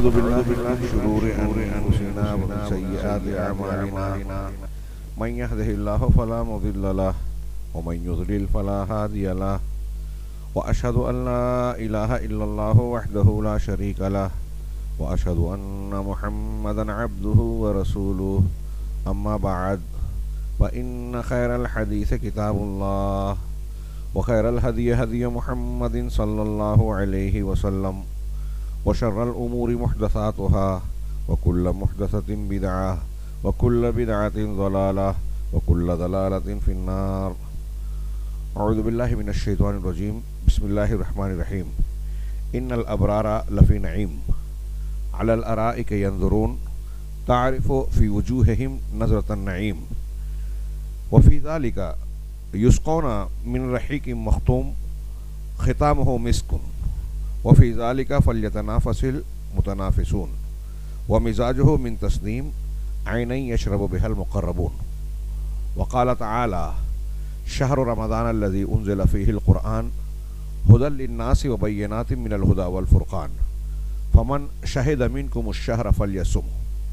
शुरूर अनफुसिना व मिन सय्यिआति अअमालिना मन यहदिहिल्लाहु फला मुदिल्ल लहु व मन युद्लिल फला हादिय लहु व अशहदु अन ला इलाहा इल्लल्लाहु वहदहु ला शरीका लहु व अशहदु अन्ना मुहम्मदन अब्दुहु व रसूलुहु अम्मा बअद व इन्न खैरल हदीस किताबुल्लाह व खैरल हदी हदी मुहम्मदिन सल्लल्लाहु अलैहि वसल्लम व शर्रल उमूरि मुहदसातुहा व कुल्ल मुहदसतिन बिदअह व कुल्ल बिदअतिन ज़लालह व कुल्ल ज़लालतिन फिन्नार। अऊज़ु बिल्लाहि मिनश शैतानिर रजीम। बिस्मिल्लाहिर रहमानिर रहीम। इन्नल अबरारा लफ़ी नईम अलल अराइक यंज़ुरून तारिफ़ु फ़ी वजूहिहिम नज़रतन नईम व फ़ी ज़ालिका युस्क़ौना मिन रहीक़िम मख़्तूम ख़ितामुहु मिस्कुन व फ़ी ज़ालिका फ़ल्यतनाफ़सिल मुतनाफ़िसून व मिज़ाजुहु मिन तस्नीम ऐनन यशरबु बिहल मुक़र्रबून व क़ाल तआला शहरु रमज़ान अल्लज़ी उन्ज़िल फ़ीहिल क़ुरआन हुदल लिन्नासि व बय्यिनातिम मिनल हुदा वल फ़ुरक़ान फ़मन शहिद मिनकुमुश शहर फ़ल्यसुम।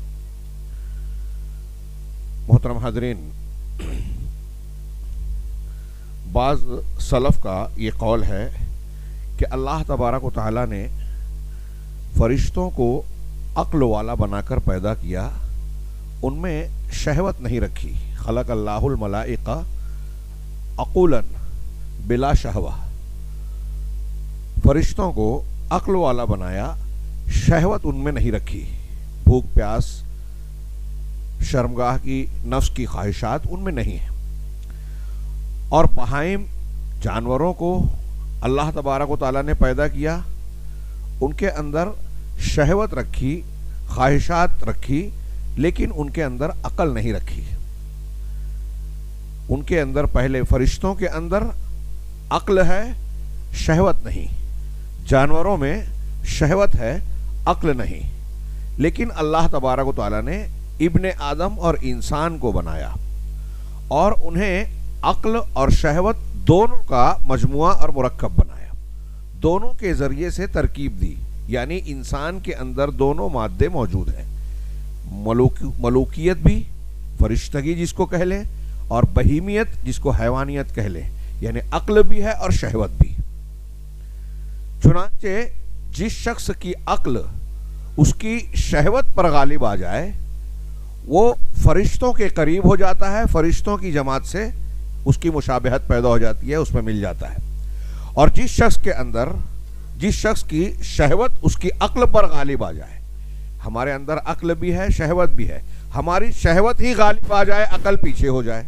मोहतरम हाज़रीन, बाज़ सलफ़ का ये कौल है कि अल्लाह तबारक व तआला ने फ़रिश्तों को अक्ल वाला बनाकर पैदा किया, उनमें शहवत नहीं रखी। खलक़ल्लाहुल मलाइका अक़ूलन बिला शहवा, फ़रिश्तों को अक्ल वाला बनाया, शहवत उनमें नहीं रखी। भूख प्यास शर्मगाह की नफ्स की ख्वाहिशात उनमें नहीं है। और बहाइम जानवरों को अल्लाह तबारक व तआला ने पैदा किया, उनके अंदर शहवत रखी, ख्वाहिशात रखी, लेकिन उनके अंदर अकल नहीं रखी। उनके अंदर पहले फरिश्तों के अंदर अक्ल है, शहवत नहीं। जानवरों में शहवत है, अक्ल नहीं। लेकिन अल्लाह तबारक व तआला ने इब्ने आदम और इंसान को बनाया और उन्हें अक्ल और शहवत दोनों का मजमुआ और मुरक्कब बनाया, दोनों के ज़रिए से तरकीब दी। यानी इंसान के अंदर दोनों मादे मौजूद हैं, मलूकियत भी, फरिश्तगी जिसको कह लें, और बहीमियत जिसको हैवानियत कह लें, यानी अक्ल भी है और शहवत भी। चुनांचे जिस शख्स की अक्ल उसकी शहवत पर गालिब आ जाए, वो फरिश्तों के करीब हो जाता है, फरिश्तों की जमात से उसकी मुशाबहत पैदा हो जाती है, उसमें मिल जाता है। और जिस शख्स के अंदर, जिस शख्स की शहवत उसकी अक्ल पर गालिब आ जाए, हमारे अंदर अक्ल भी है, शहवत भी है, हमारी शहवत ही गालिब आ जाए, अक्ल पीछे हो जाए,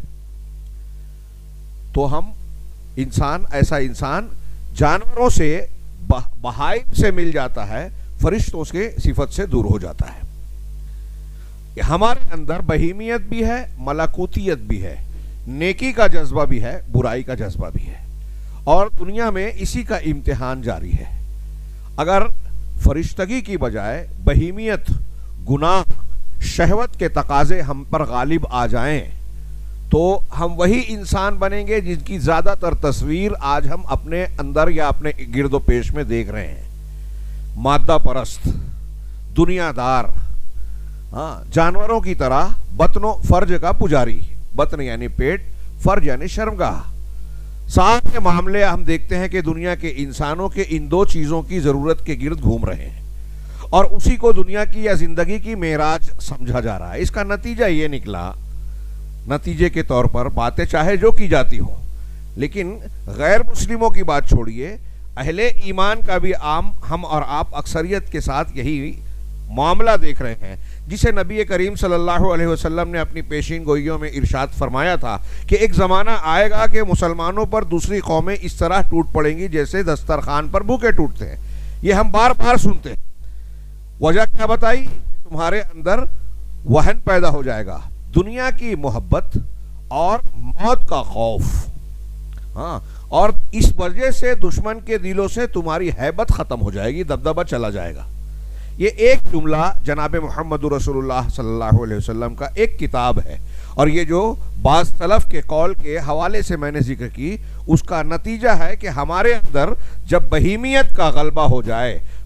तो हम इंसान, ऐसा इंसान जानवरों से, बहाइम से मिल जाता है, फरिश्तों के सिफत से दूर हो जाता है। हमारे अंदर बहीमियत भी है, मलाकुतियत भी है, नेकी का जज्बा भी है, बुराई का जज्बा भी है, और दुनिया में इसी का इम्तिहान जारी है। अगर फरिश्तगी की बजाय बहीमियत, गुनाह, शहवत के तकाजे हम पर गालिब आ जाएं, तो हम वही इंसान बनेंगे जिनकी ज़्यादातर तस्वीर आज हम अपने अंदर या अपने गिरदो पेश में देख रहे हैं। मादा परस्त, दुनियादार, हाँ, जानवरों की तरह बतनों फर्ज का पुजारी, बतन यानी पेट, फर्ज यानी शर्मगाह। सारे मामले हम देखते हैं कि दुनिया के इंसानों के इन दो चीज़ों की ज़रूरत के गिर्द घूम रहे हैं और उसी को दुनिया की या ज़िंदगी की मेराज समझा जा रहा है। इसका नतीजा ये निकला, नतीजे के तौर पर बातें चाहे जो की जाती हो, लेकिन गैर मुस्लिमों की बात छोड़िए, अहले ईमान का भी आम हम और आप अक्सरियत के साथ यही मामला देख रहे हैं, जिसे नबी करीम सल्लल्लाहु अलैहि वसल्लम ने अपनी पेशीन गोइयों में इरशाद फरमाया था कि एक ज़माना आएगा कि मुसलमानों पर दूसरी कौमें इस तरह टूट पड़ेंगी जैसे दस्तरखान पर भूखे टूटते हैं। ये हम बार बार सुनते हैं। वजह क्या बताई? तुम्हारे अंदर वहन पैदा हो जाएगा, दुनिया की मोहब्बत और मौत का खौफ। हाँ, और इस वजह से दुश्मन के दिलों से तुम्हारी हैबत ख़त्म हो जाएगी, दबदबा चला जाएगा। ये एक जुमला जनाब मोहम्मद रसूलुल्लाह सल्लल्लाहु अलैहि वसल्लम का एक किताब है, और ये जो बाज़ सलफ़ के कौल के हवाले से मैंने जिक्र की, उसका नतीजा है कि हमारे अंदर जब बहीमियत का गलबा हो जाए,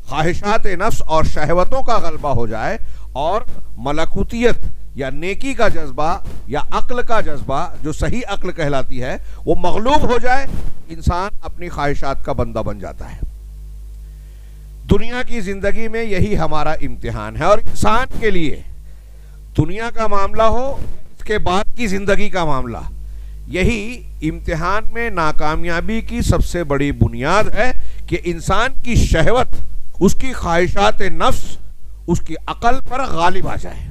ख्वाहिशात नफ्स और शहवतों का गलबा हो जाए और मलकुतियत या नेकी का जज्बा या अक्ल का जज्बा, जो सही अक्ल कहलाती है, वो मगलूब हो जाए, इंसान अपनी ख्वाहिशात का बंदा बन जाता है। दुनिया की जिंदगी में यही हमारा इम्तिहान है। और इंसान के लिए दुनिया का मामला हो, इसके बाद की जिंदगी का मामला, यही इम्तिहान में नाकामयाबी की सबसे बड़ी बुनियाद है कि इंसान की शहवत, उसकी ख्वाहिशात नफ्स उसकी अकल पर गालिब आ जाए।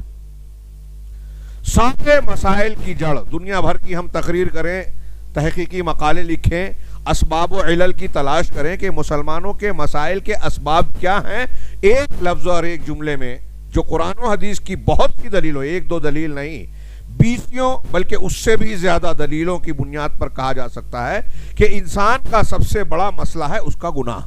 सारे मसाइल की जड़, दुनिया भर की हम तकरीर करें, तहकीकी मकाले लिखें, असबाब व इलल की तलाश करें कि मुसलमानों के मसाइल के असबाब क्या हैं, एक लफ्ज़ और एक जुमले में जो कुरान व हदीस की बहुत सी दलीलों, एक दो दलील नहीं, बीसियों बल्कि उससे भी ज्यादा दलीलों की बुनियाद पर कहा जा सकता है कि इंसान का सबसे बड़ा मसला है उसका गुनाह,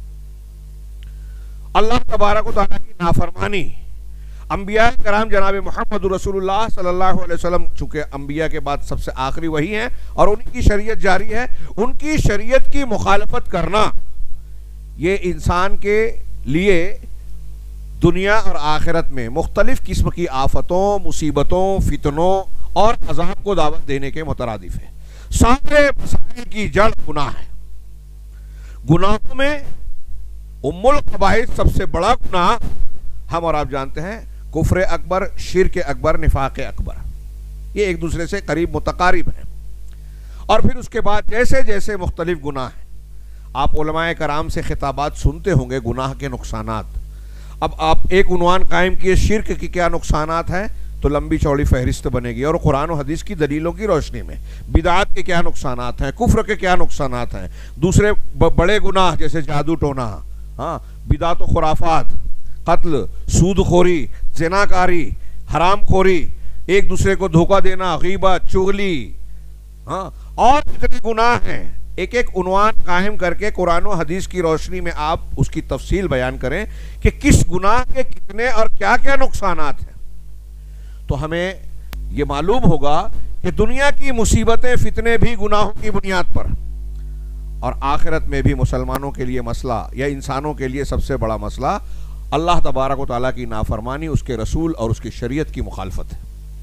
अल्लाह तबारक व तआला की नाफरमानी। अंबिया कराम जनाब मोहम्मद रसूलुल्लाह सल्लल्लाहु अलैहि वसल्लम, चूंकि अंबिया के बाद सबसे आखिरी वही हैं और उन्हीं की शरीयत जारी है, उनकी शरीयत की मुखालफत करना ये इंसान के लिए दुनिया और आखिरत में मुख्तलिफ किस्म की आफतों, मुसीबतों, फितनों और अजाब को दावत देने के मुतरादिफ है। सारे मसाइल की जड़ गुनाह है। गुनाहों में उम्मुल कबाइस, सबसे बड़ा गुनाह हम और आप जानते हैं, कुफ्र अकबर, शिर्क अकबर, निफाक अकबर, ये एक दूसरे से करीब मुतकारिब हैं। और फिर उसके बाद जैसे जैसे मुख्तलिफ गुनाह हैं, आप उलमाए कराम से खिताबात सुनते होंगे गुनाह के नुकसानात। अब आप एक उन्वान कायम किए शिर्क की क्या नुकसानात हैं, तो लंबी चौड़ी फहरिस्त बनेगी। और कुरान और हदीस की दलीलों की रोशनी में बिदात के क्या नुकसानात हैं, कुफ्र के क्या नुकसानात हैं, दूसरे बड़े गुनाह जैसे जादू टोना, हाँ, बिदात व खुराफात, कत्ल, सूदखोरी, ज़िनाकारी, हरामखोरी, एक दूसरे को धोखा देना, गीबत, चुगली, हाँ, और कितने गुनाह हैं, एक एक उन्वान कायम करके कुरान और हदीस की रोशनी में आप उसकी तफसील बयान करें कि किस गुनाह के कितने और क्या क्या नुकसानात हैं, तो हमें यह मालूम होगा कि दुनिया की मुसीबतें, फितने भी गुनाहों की बुनियाद पर, और आखिरत में भी मुसलमानों के लिए मसला या इंसानों के लिए सबसे बड़ा मसला अल्लाह तबारक व तआला की नाफरमानी, उसके रसूल और उसकी शरीयत की मुखालफत है।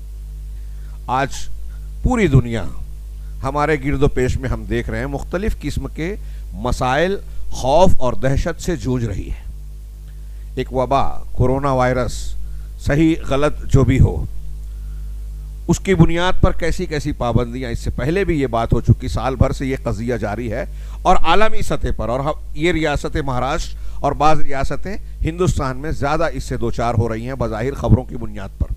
आज पूरी दुनिया हमारे गिरदो पेश में हम देख रहे हैं मुख्तलिफ किस्म के मसाइल, खौफ और दहशत से जूझ रही है। एक वबा, कोरोना वायरस, सही गलत जो भी हो, उसकी बुनियाद पर कैसी कैसी पाबंदियां, इससे पहले भी ये बात हो चुकी, साल भर से ये कज़िया जारी है और आलमी सतह पर, और ये रियासत महाराष्ट्र और बाज़ रियासतें हिंदुस्तान में ज़्यादा इससे दो चार हो रही हैं बज़ाहिर खबरों की बुनियाद पर।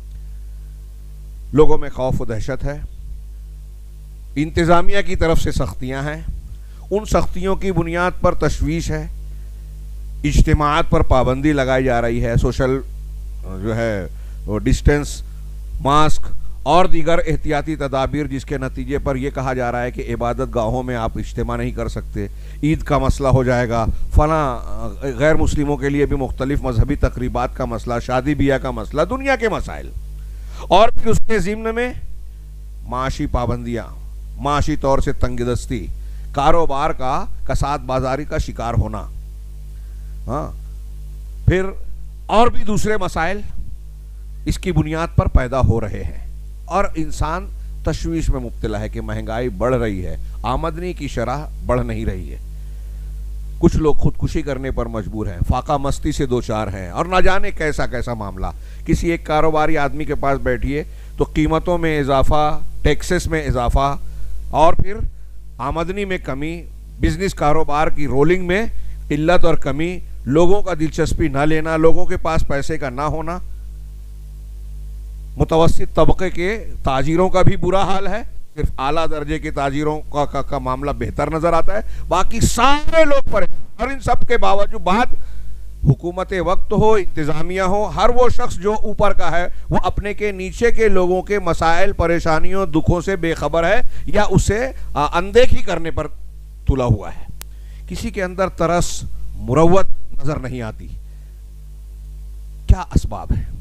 लोगों में खौफ व दहशत है, इंतज़ामिया की तरफ से सख्तियां हैं, उन सख्तियों की बुनियाद पर तशवीश है, इज्तिमाआत पर पाबंदी लगाई जा रही है, सोशल जो है वो डिस्टेंस, मास्क और दीगर एहतियाती तदाबीर, जिसके नतीजे पर यह कहा जा रहा है कि इबादत गाहों में आप इज्तिमा नहीं कर सकते, ईद का मसला हो जाएगा, फला गैर मुस्लिमों के लिए भी मुख्तलिफ मजहबी तकरीबात का मसला, शादी बियाह का मसला, दुनिया के मसाइल, और फिर उसके ज़िम्न में माशी पाबंदियाँ, माशी तौर से तंगदस्ती, कारोबार का कसाद बाजारी का शिकार होना, हाँ, फिर और भी दूसरे मसाइल इसकी बुनियाद पर पैदा हो रहे हैं और इंसान तशवीश में मुब्तला है कि महंगाई बढ़ रही है, आमदनी की शरह बढ़ नहीं रही है, कुछ लोग खुदकुशी करने पर मजबूर हैं, फाका मस्ती से दो चार हैं, और ना जाने कैसा कैसा मामला। किसी एक कारोबारी आदमी के पास बैठिए तो कीमतों में इजाफा, टैक्सेस में इजाफा, और फिर आमदनी में कमी, बिजनेस कारोबार की रोलिंग में किल्लत और कमी, लोगों का दिलचस्पी ना लेना, लोगों के पास पैसे का ना होना, मुतवस्सित तबके के ताजिरों का भी बुरा हाल है, सिर्फ आला दर्जे के ताजिरों का मामला बेहतर नजर आता है, बाकी सारे लोग परेशान। और इन सब के बावजूद हुकूमत वक्त हो, इंतजामिया हो, हर वो शख्स जो ऊपर का है वो अपने के नीचे के लोगों के मसाइल, परेशानियों, दुखों से बेखबर है या उसे अनदेखी करने पर तुला हुआ है। किसी के अंदर तरस, मुरव्वत नजर नहीं आती। क्या असबाब है?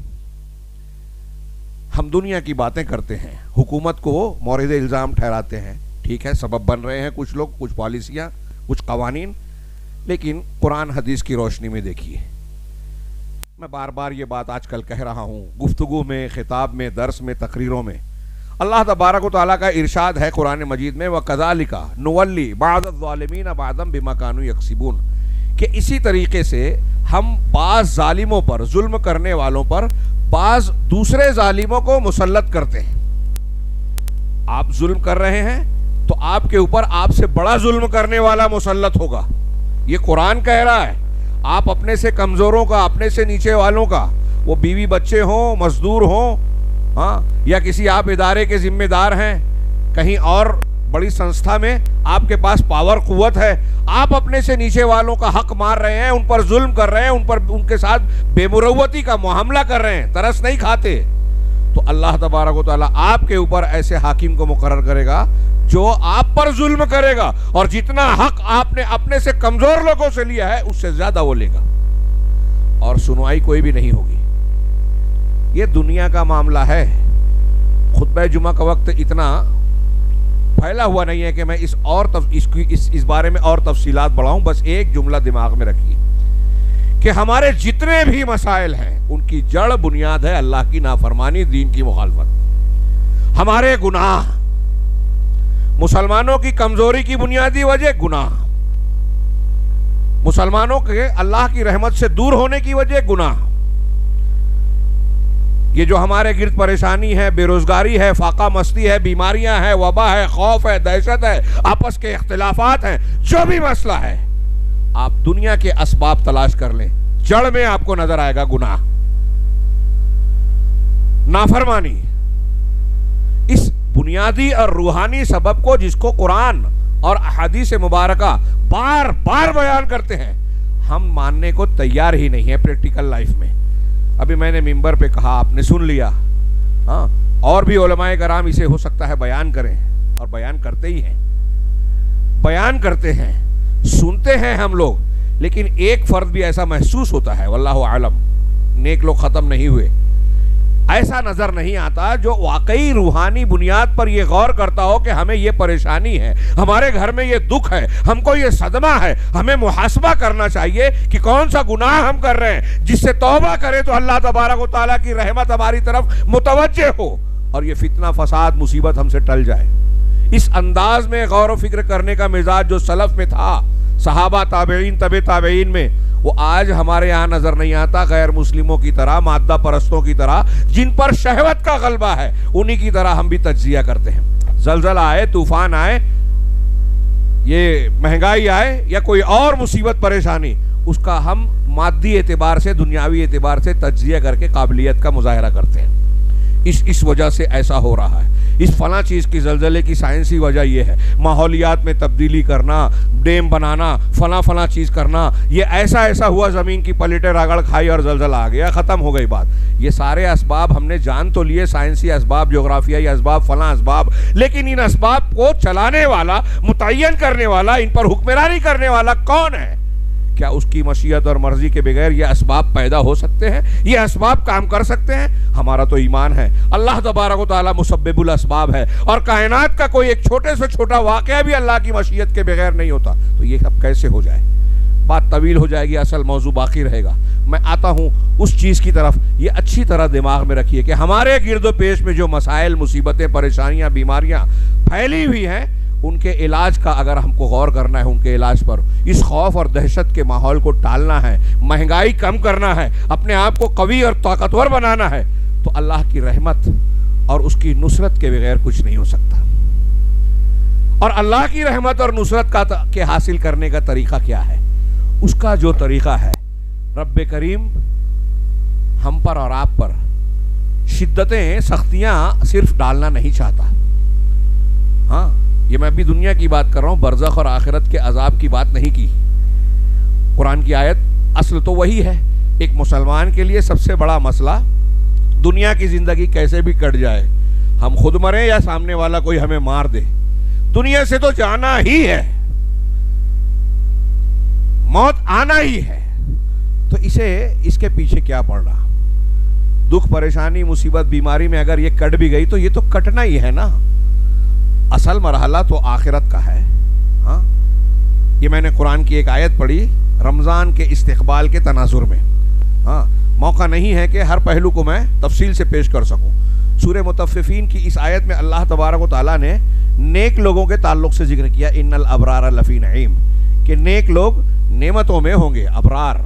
हम दुनिया की बातें करते हैं, हुकूमत को मौरिद इल्ज़ाम ठहराते हैं, ठीक है, सबब बन रहे हैं कुछ लोग, कुछ पॉलिसियाँ, कुछ कवानीन, लेकिन कुरान हदीस की रोशनी में देखिए, मैं बार बार ये बात आजकल कह रहा हूँ, गुफ्तगू में, खिताब में, दर्स में, तकरीरों में। अल्लाह तबारक व तआला का इरशाद है कुरान मजीद में, व कज़ालिका नुवल्ली बाज़-ज़ालिमीन बाज़म बिमा कानू यक्सिबून, कि इसी तरीके से हम बाज़ जालिमों पर, जुल्म करने वालों पर बाज़ दूसरे जालिमों को मुसल्लत करते हैं। आप जुल्म कर रहे हैं तो आपके ऊपर आपसे बड़ा जुल्म करने वाला मुसल्लत होगा, ये कुरान कह रहा है। आप अपने से कमजोरों का, अपने से नीचे वालों का, वो बीवी बच्चे हों, मजदूर हों, हाँ, या किसी आप इदारे के जिम्मेदार हैं, कहीं और बड़ी संस्था में आपके पास पावर कुव्वत है, आप अपने से नीचे वालों का हक मार रहे हैं, उन पर जुल्म कर रहे हैं, उन पर, उनके साथ बेमुरव्वती का मुआमला कर रहे हैं, तरस नहीं खाते, तो अल्लाह तबारक व तआला आपके ऊपर ऐसे हाकिम को मुकर्रर करेगा जो आप पर जुल्म करेगा, और जितना हक आपने अपने से कमजोर लोगों से लिया है उससे ज्यादा वो लेगा, और सुनवाई कोई भी नहीं होगी। ये दुनिया का मामला है। खुतबा जुमा का वक्त इतना फैला हुआ नहीं है कि मैं इस बारे में और तफसीलात बढ़ाऊं। बस एक जुमला दिमाग में रखिए कि हमारे जितने भी मसाइल हैं उनकी जड़ बुनियाद है अल्लाह की नाफरमानी, दीन की मुखालफत। हमारे गुनाह, मुसलमानों की कमजोरी की बुनियादी वजह गुनाह, मुसलमानों के अल्लाह की रहमत से दूर होने की वजह गुनाह। ये जो हमारे गिर्द परेशानी है, बेरोजगारी है, फाका मस्ती है, बीमारियां हैं, वबा है, खौफ है, दहशत है, आपस के इख्तिलाफात हैं, जो भी मसला है, आप दुनिया के असबाब तलाश कर लें, जड़ में आपको नजर आएगा गुनाह, नाफरमानी। इस बुनियादी और रूहानी सबब को, जिसको कुरान और अहादीस मुबारका बार बार बयान करते हैं, हम मानने को तैयार ही नहीं है प्रैक्टिकल लाइफ में। अभी मैंने मिंबर पे कहा, आपने सुन लिया, हाँ, और भी उलमाए कराम इसे हो सकता है बयान करें, और बयान करते ही हैं, बयान करते हैं, सुनते हैं हम लोग, लेकिन एक फर्द भी ऐसा महसूस होता है, वल्लाहु आलम, नेक लोग खत्म नहीं हुए, ऐसा नजर नहीं आता जो वाकई रूहानी बुनियाद पर यह गौर करता हो कि हमें यह परेशानी है, हमारे घर में यह दुख है, हमको यह सदमा है, हमें मुहासबा करना चाहिए कि कौन सा गुनाह हम कर रहे हैं, जिससे तौबा करें तो अल्लाह तबारक व तआला की रहमत हमारी तरफ मुतवज्जे हो और यह फितना फसाद मुसीबत हमसे टल जाए। इस अंदाज में गौर व फिक्र करने का मिजाज जो सलफ में था, सहाबा, ताबेईन, तबे ताबेईन में, वो आज हमारे यहाँ नजर नहीं आता। गैर मुस्लिमों की तरह, मादा परस्तों की तरह, जिन पर शहवत का गलबा है, उन्हीं की तरह हम भी तज्जिया करते हैं। जलजला आए, तूफान आए, ये महंगाई आए या कोई और मुसीबत परेशानी, उसका हम मादी एतबार से, दुनियावी एतबार से तज्जिया करके काबिलियत का मुजाहरा करते हैं। इस वजह से ऐसा हो रहा है, इस फला चीज की, जलजले की साइंसी वजह यह है, माहौलियात में तब्दीली करना, डैम बनाना, फला फला चीज करना, ये ऐसा हुआ, जमीन की पलटे रगड़ खाई और जलजला आ गया, खत्म हो गई बात। ये सारे असबाब हमने जान तो लिए, साइंसी असबाब, जोग्राफियाई असबाब, फला असबाब, लेकिन इन असबाब को चलाने वाला, मुतय्यन करने वाला, इन पर हुक्मरानी करने वाला कौन है? क्या उसकी मशीयत और मर्जी के बगैर ये असबाब पैदा हो सकते हैं? ये असबाब काम कर सकते हैं? हमारा तो ईमान है अल्लाह तबारक व तआला मुसब्बिबुल असबाब है, और कायनात का कोई एक छोटे से छोटा वाक़या भी अल्लाह की मशीयत के बगैर नहीं होता। तो ये सब कैसे हो जाए? बात तवील हो जाएगी, असल मौजू बाकी रहेगा। मैं आता हूँ उस चीज़ की तरफ, ये अच्छी तरह दिमाग में रखिए कि हमारे गिरदो पेश में जो मसाइल, मुसीबतें, परेशानियाँ, बीमारियाँ फैली हुई हैं, उनके इलाज का अगर हमको गौर करना है, उनके इलाज पर, इस खौफ और दहशत के माहौल को टालना है, महंगाई कम करना है, अपने आप को कवी और ताकतवर बनाना है, तो अल्लाह की रहमत और उसकी नुसरत के बगैर कुछ नहीं हो सकता। और अल्लाह की रहमत और नुसरत के हासिल करने का तरीका क्या है? उसका जो तरीका है, रब्बे करीम हम पर और आप पर शिद्दतें, सख्तियां सिर्फ डालना नहीं चाहता। हाँ, ये मैं अभी दुनिया की बात कर रहा हूँ, बरज़ख और आखिरत के अजाब की बात नहीं की। कुरान की आयत असल तो वही है। एक मुसलमान के लिए सबसे बड़ा मसला दुनिया की जिंदगी कैसे भी कट जाए, हम खुद मरें या सामने वाला कोई हमें मार दे, दुनिया से तो जाना ही है, मौत आना ही है। तो इसके पीछे क्या पड़ रहा? दुख, परेशानी, मुसीबत, बीमारी में अगर ये कट भी गई तो ये तो कटना ही है ना। असल मरहला तो आखिरत का है। हाँ, ये मैंने कुरान की एक आयत पढ़ी रमज़ान के इस्तिक़बाल के तनाजुर में। हाँ, मौका नहीं है कि हर पहलू को मैं तफसील से पेश कर सकूं। सूरह मुतफ़्फ़िफ़ीन की इस आयत में अल्लाह तबारक व तआला ने नेक लोगों के ताल्लुक से जिक्र किया, इन्नल अबरार लफ़ी नईम, कि नेक लोग नेमतों में होंगे। अबरार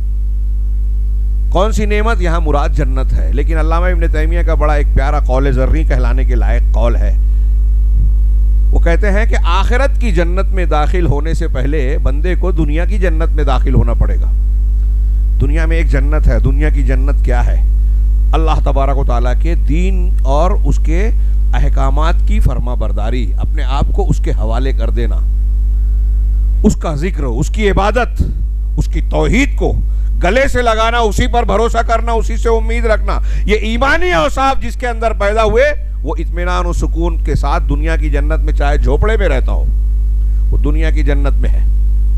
कौन सी नेमत? यहाँ मुराद जन्नत है। लेकिन अल्लामा इब्न तैमिया का बड़ा एक प्यारा कौल ज़र्री कहलाने के लायक कौल है। वो कहते हैं कि आखिरत की जन्नत में दाखिल होने से पहले बंदे को दुनिया की जन्नत में दाखिल होना पड़ेगा। दुनिया में एक जन्नत है। दुनिया की जन्नत क्या है? अल्लाह तबारक व तआला के दीन और उसके अहकामात की फर्माबरदारी, अपने आप को उसके हवाले कर देना, उसका जिक्र, उसकी इबादत, उसकी तौहीद को गले से लगाना, उसी पर भरोसा करना, उसी से उम्मीद रखना। ये ईमानी औसाफ जिसके अंदर पैदा हुए वो इत्मीनान और सुकून के साथ दुनिया की जन्नत में, चाहे झोपड़े में रहता हो, वो दुनिया की जन्नत में है।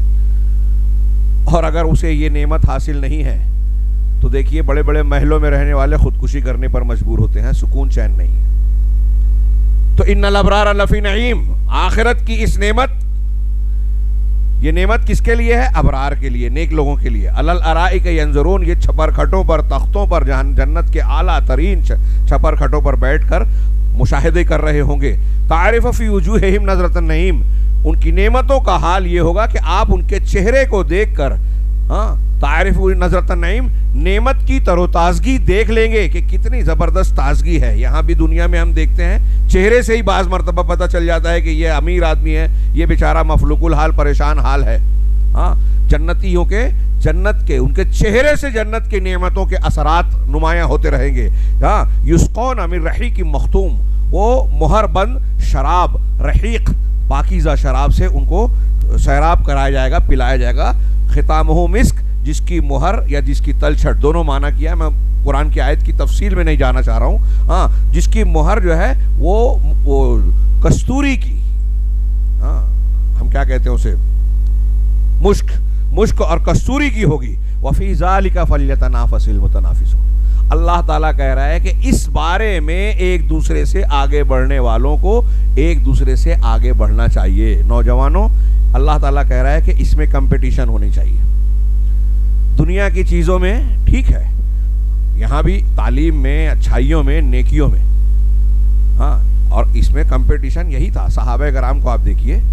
और अगर उसे ये नेमत हासिल नहीं है तो देखिए बड़े बड़े महलों में रहने वाले खुदकुशी करने पर मजबूर होते हैं, सुकून चैन नहीं है। तो इन्नल अबरार लफ़ी नईम, आखिरत की इस नेमत, ये नेमत किसके लिए है? अबरार के लिए, नेक लोगों के लिए। अलल अराइक यंजुरून, ये छपरखटों पर, तख्तों पर, जहां जन्नत के आला तरीन छपरखटों पर बैठकर मुशाहिदे कर रहे होंगे। तारिफ फी वजूहिहिम नज़रतन नईम, उनकी नेमतों का हाल ये होगा कि आप उनके चेहरे को देखकर, हाँ, तारिफ नज़रतन नईम, नेमत की तरोताजगी देख लेंगे कि कितनी ज़बरदस्त ताजगी है। यहाँ भी दुनिया में हम देखते हैं चेहरे से ही बाज़ मरतबा पता चल जाता है कि ये अमीर आदमी है, ये बेचारा मफलुकुल हाल, परेशान हाल है। हाँ, जन्नतियों के, जन्नत के, उनके चेहरे से जन्नत की नेमतों के असरात नुमायाँ होते रहेंगे। हाँ, युस्कौन मिन रहीक़ मख्तूम, वो मुहर बंद शराब, रहीक़ पाकीज़ा शराब से उनको सैराब कराया जाएगा, पिलाया जाएगा। खितामुहु मिस्क, जिसकी मुहर या जिसकी तलछट, दोनों माना किया, मैं कुरान की आयत की तफसील में नहीं जाना चाह रहा हूँ। हाँ, जिसकी मुहर जो है वो कस्तूरी की, हाँ, हम क्या कहते हैं उसे, मुश्क और कस्तूरी की होगी। वफ़ी ज़ालिका फ़ल्यतनाफ़सिल मुतनाफ़िसून, अल्लाह ताला कह रहा है कि इस बारे में एक दूसरे से आगे बढ़ने वालों को एक दूसरे से आगे बढ़ना चाहिए। नौजवानों, अल्लाह ताला कह रहा है कि इसमें कंपटीशन होनी चाहिए। दुनिया की चीज़ों में ठीक है, यहाँ भी तालीम में, अच्छाइयों में, नेकियों में, हाँ, और इसमें कंपटीशन यही था। सहाबा कराम को आप देखिए,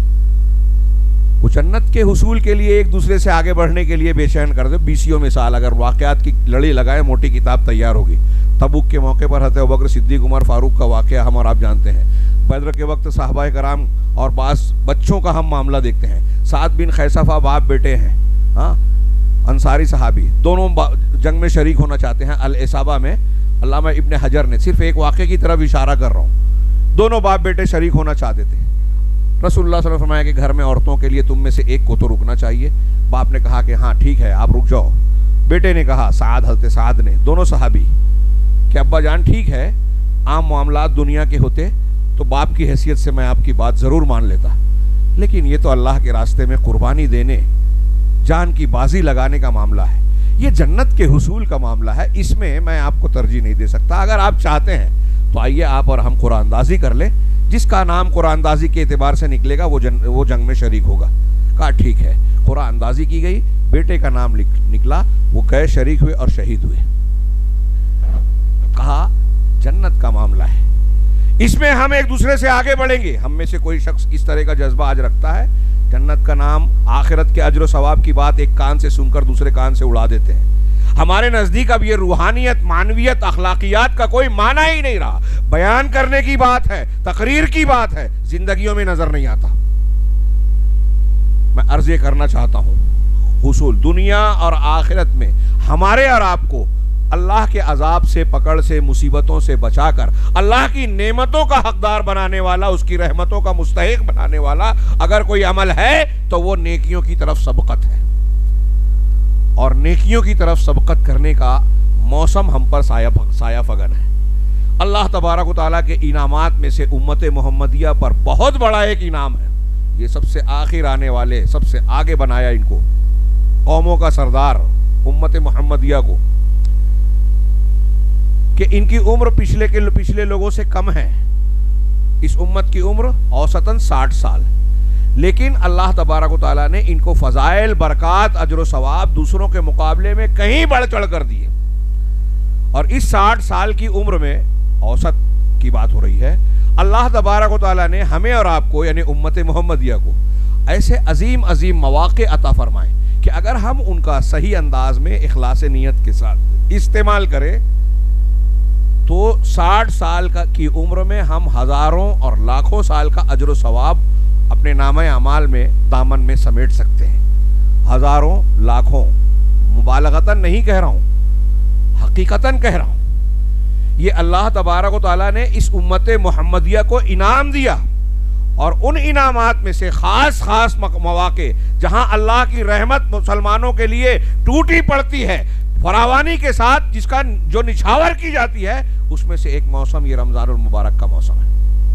वो जन्नत के हुसूल के लिए एक दूसरे से आगे बढ़ने के लिए बेचैन कर दे। 20 मिसाल अगर वाक़यात की लड़ी लगाए, मोटी किताब तैयार होगी। तबूक के मौके पर हज़रत अबू बकर सिद्दीक़, उमर फारूक का वाक़या हम और आप जानते हैं। बद्र के वक्त सहाबाए कराम और बास बच्चों का हम मामला देखते हैं। साद बिन खैसफा बाप बेटे हैं, हाँ, अंसारी सहाबी, दोनों जंग में शरीक होना चाहते हैं। अल इसाबा में अल्लामा इब्न हजर ने, सिर्फ एक वाक़े की तरफ इशारा कर रहा हूँ, दोनों बाप बेटे शरीक होना चाहते थे। रसूलुल्लाह सल्लल्लाहु अलैहि वसल्लम फरमाया कि घर में औरतों के लिए तुम में से एक को तो रुकना चाहिए। बाप ने कहा कि हाँ ठीक है, आप रुक जाओ। बेटे ने कहा, साद, हज़रत साद ने, दोनों सहाबी, कि अब्बा जान ठीक है, आम मामलात दुनिया के होते तो बाप की हैसियत से मैं आपकी बात ज़रूर मान लेता, लेकिन ये तो अल्लाह के रास्ते में कुर्बानी देने, जान की बाजी लगाने का मामला है, ये जन्नत के हुसूल का मामला है, इसमें मैं आपको तरजीह नहीं दे सकता। अगर आप चाहते हैं तो आइए आप और हम कुरानदाजी कर लें, जिसका नाम कुरानदाजी के एतबार से निकलेगा वो जंग में शरीक होगा। कहा ठीक है, कुरानदाजी की गई, बेटे का नाम निकला, वो गए, शरीक हुए और शहीद हुए। कहा जन्नत का मामला है, इसमें हम एक दूसरे से आगे बढ़ेंगे। हम में से कोई शख्स इस तरह का जज्बा आज रखता है, जन्नत का नाम, आखिरत के अज्र सवाब की बात एक कान से सुनकर दूसरे कान से उड़ा देते हैं। हमारे नजदीक अब ये रूहानियत, मानवियत, अखलाकियात का कोई माना ही नहीं रहा। बयान करने की बात है, तकरीर की बात है, जिंदगियों में नजर नहीं आता। मैं अर्ज करना चाहता हूं, हुसूल दुनिया और आखिरत में हमारे और आपको अल्लाह के अजाब से, पकड़ से, मुसीबतों से बचाकर अल्लाह की नेमतों का हकदार बनाने वाला, उसकी रहमतों का मुस्तहिक बनाने वाला अगर कोई अमल है तो वो नेकियों की तरफ सबकत है। और नेकियों की तरफ सबकत करने का मौसम हम पर साया फगन है। अल्लाह तबारक व तआला के इनामात में से उम्मत मोहम्मदिया पर बहुत बड़ा एक इनाम है, ये सबसे आखिर आने वाले, सबसे आगे बनाया इनको, कौमों का सरदार उम्मत मोहम्मदिया को, कि इनकी उम्र पिछले लोगों से कम है। इस उम्मत की उम्र औसतन 60 साल, लेकिन अल्लाह तबारक व तआला ने इनको फजाइल, बरक़ात, अजर सवाब दूसरों के मुकाबले में कहीं बढ़ चढ़ कर दिए। और इस 60 साल की उम्र में, औसत की बात हो रही है, अल्लाह तबारक व तआला ने हमें और आपको यानी उम्मत मोहम्मदिया को ऐसे अजीम अजीम मौक़े अता फरमाए कि अगर हम उनका सही अंदाज में इखलास नियत के साथ इस्तेमाल करें तो 60 साल की उम्र में हम हजारों और लाखों साल का अजर सवाब अपने नामे अमाल में, दामन में समेट सकते हैं। हजारों, लाखों, मुबालगतन नहीं कह रहा हूं, हकीकतन कह रहा हूं। ये अल्लाह तबारक व तआला ने इस उम्मत मोहम्मदिया को इनाम दिया, और उन इनामात में से खास खास मौके जहां अल्लाह की रहमत मुसलमानों के लिए टूटी पड़ती है फरावानी के साथ, जिसका जो निछावर की जाती है, उसमें से एक मौसम ये रमजानुल मुबारक का मौसम है।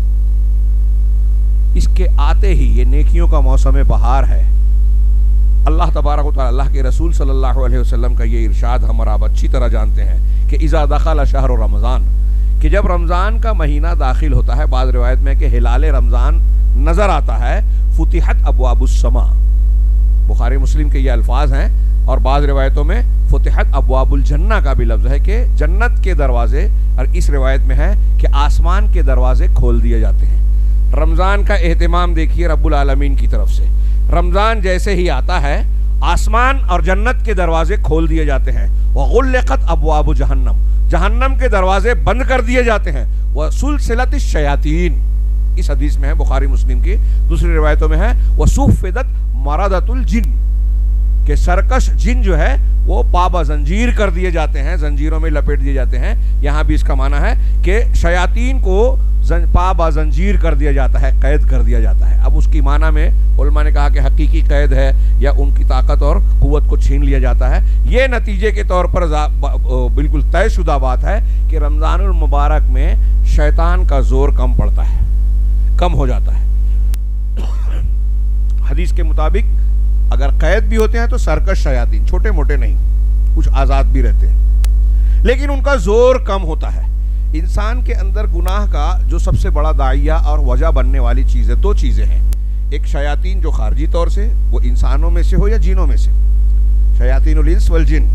इसके आते ही ये नेकियों का मौसम बहार है। अल्लाह तबारक व तआला, अल्लाह के रसूल सल्लल्लाहु अलैहि वसल्लम का ये इरशाद हम और आप अच्छी तरह जानते हैं कि इज़ा दखल शहर रमज़ान, कि जब रमज़ान का महीना दाखिल होता है, बाद रिवायत में कि हिलाल रमज़ान नजर आता है, फुतिहत अब्वाबुस समा, बुखारी मुस्लिम के ये अल्फाज हैं। और बाद रिवायतों में फुतिहत अब्वाबुल जन्ना का भी लफ्ज़ है कि जन्नत के दरवाजे, और इस रिवायत में है कि आसमान के दरवाजे खोल दिए जाते हैं। रमज़ान का एहतिमाम देखिए रब्बुल आलमीन की तरफ से। रमज़ान जैसे ही आता है, आसमान और जन्नत के दरवाजे खोल दिए जाते हैं। वग़ुल्लिक़त अब्वाबु जहन्नम, जहन्नम के दरवाजे बंद कर दिए जाते हैं। वह सुलसिलतिश शयातीन, इस हदीस में है, बुखारी मुस्लिम की दूसरी रिवायतों में है, वह सुफ़िदत मरदतुल जिन, के सरकश जिन जो है वो पाबा जंजीर कर दिए जाते हैं, जंजीरों में लपेट दिए जाते हैं। यहाँ भी इसका माना है कि शयातीन को पाबा जंजीर कर दिया जाता है, कैद कर दिया जाता है। अब उसकी माना में उलमा ने कहा कि हकीकी कैद है या उनकी ताकत और कुव्वत को छीन लिया जाता है। ये नतीजे के तौर पर बिल्कुल तयशुदा बात है कि रमज़ानुल मुबारक में शैतान का जोर कम पड़ता है, कम हो जाता है। हदीस के मुताबिक अगर कैद भी होते हैं तो सरकश शयातीन, छोटे मोटे नहीं, कुछ आज़ाद भी रहते हैं, लेकिन उनका जोर कम होता है। इंसान के अंदर गुनाह का जो सबसे बड़ा दाइया और वजह बनने वाली चीज़ें, दो चीज़ें हैं। एक शयातीन जो खारजी तौर से, वो इंसानों में से हो या जिनों में से, शयातीनुल इंस वल जिन,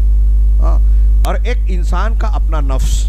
और एक इंसान का अपना नफ्स।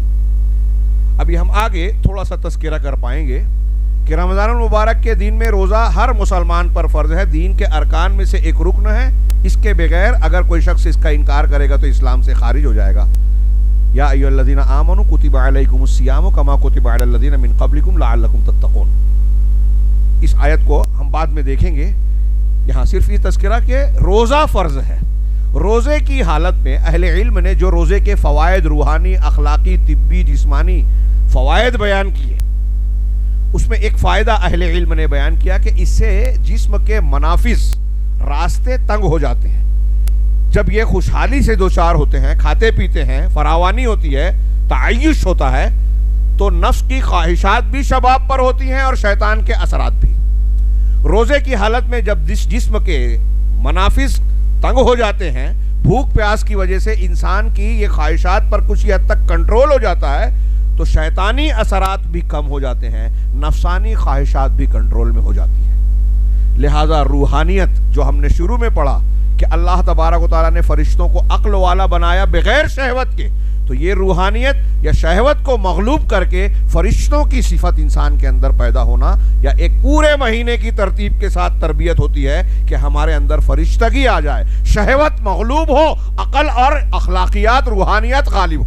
अभी हम आगे थोड़ा सा तस्करा कर पाएंगे कि रमज़ानुल मुबारक के दिन में रोज़ा हर मुसलमान पर फ़र्ज है, दीन के अरकान में से एक रुकन है। इसके बगैर अगर कोई शख्स इसका इनकार करेगा तो इस्लाम से खारिज हो जाएगा। या अय्युहल्लज़ीना आमनू कुतिबा अलैकुमुस सियामु कमा कुतिबा अलल लज़ीना मिन क़ब्लिकुम लअल्लकुम तत्तक़ून। इस आयत को हम बाद में देखेंगे। यहाँ सिर्फ ये तज़किरा कि रोज़ा फ़र्ज है। रोज़े की हालत में अहले इल्म ने जो रोज़े के फ़वाइद, रूहानी, अखलाकी, तिब्बी, जिस्मानी फ़वाइद बयान किए, उसमें एक फ़ायदा अहले इल्म ने बयान किया कि इससे जिस्म के मनाफिस, रास्ते तंग हो जाते हैं। जब ये खुशहाली से दो चार होते हैं, खाते पीते हैं, फरावानी होती है, तायुश होता है, तो नफ्स की ख्वाहिशात भी शबाब पर होती हैं और शैतान के असरात भी। रोज़े की हालत में जब जिस्म के मनाफिस तंग हो जाते हैं, भूख प्यास की वजह से इंसान की ये ख्वाहिशात पर कुछ हद तक कंट्रोल हो जाता है, तो शैतानी असरात भी कम हो जाते हैं, नफसानी ख्वाहिशात भी कंट्रोल में हो जाती है। लिहाजा रूहानियत जो हमने शुरू में पढ़ा कि अल्लाह तबारक व तआला ने फरिश्तों को अक्ल वाला बनाया बगैर शहवत के, तो ये रूहानियत या शहवत को मगलूब करके फरिश्तों की सिफत इंसान के अंदर पैदा होना, या एक पूरे महीने की तरतीब के साथ तरबियत होती है कि हमारे अंदर फरिश्तगी आ जाए, शहवत मगलूब हो, अकल और अखलाकियात, रूहानियत गालिब हो।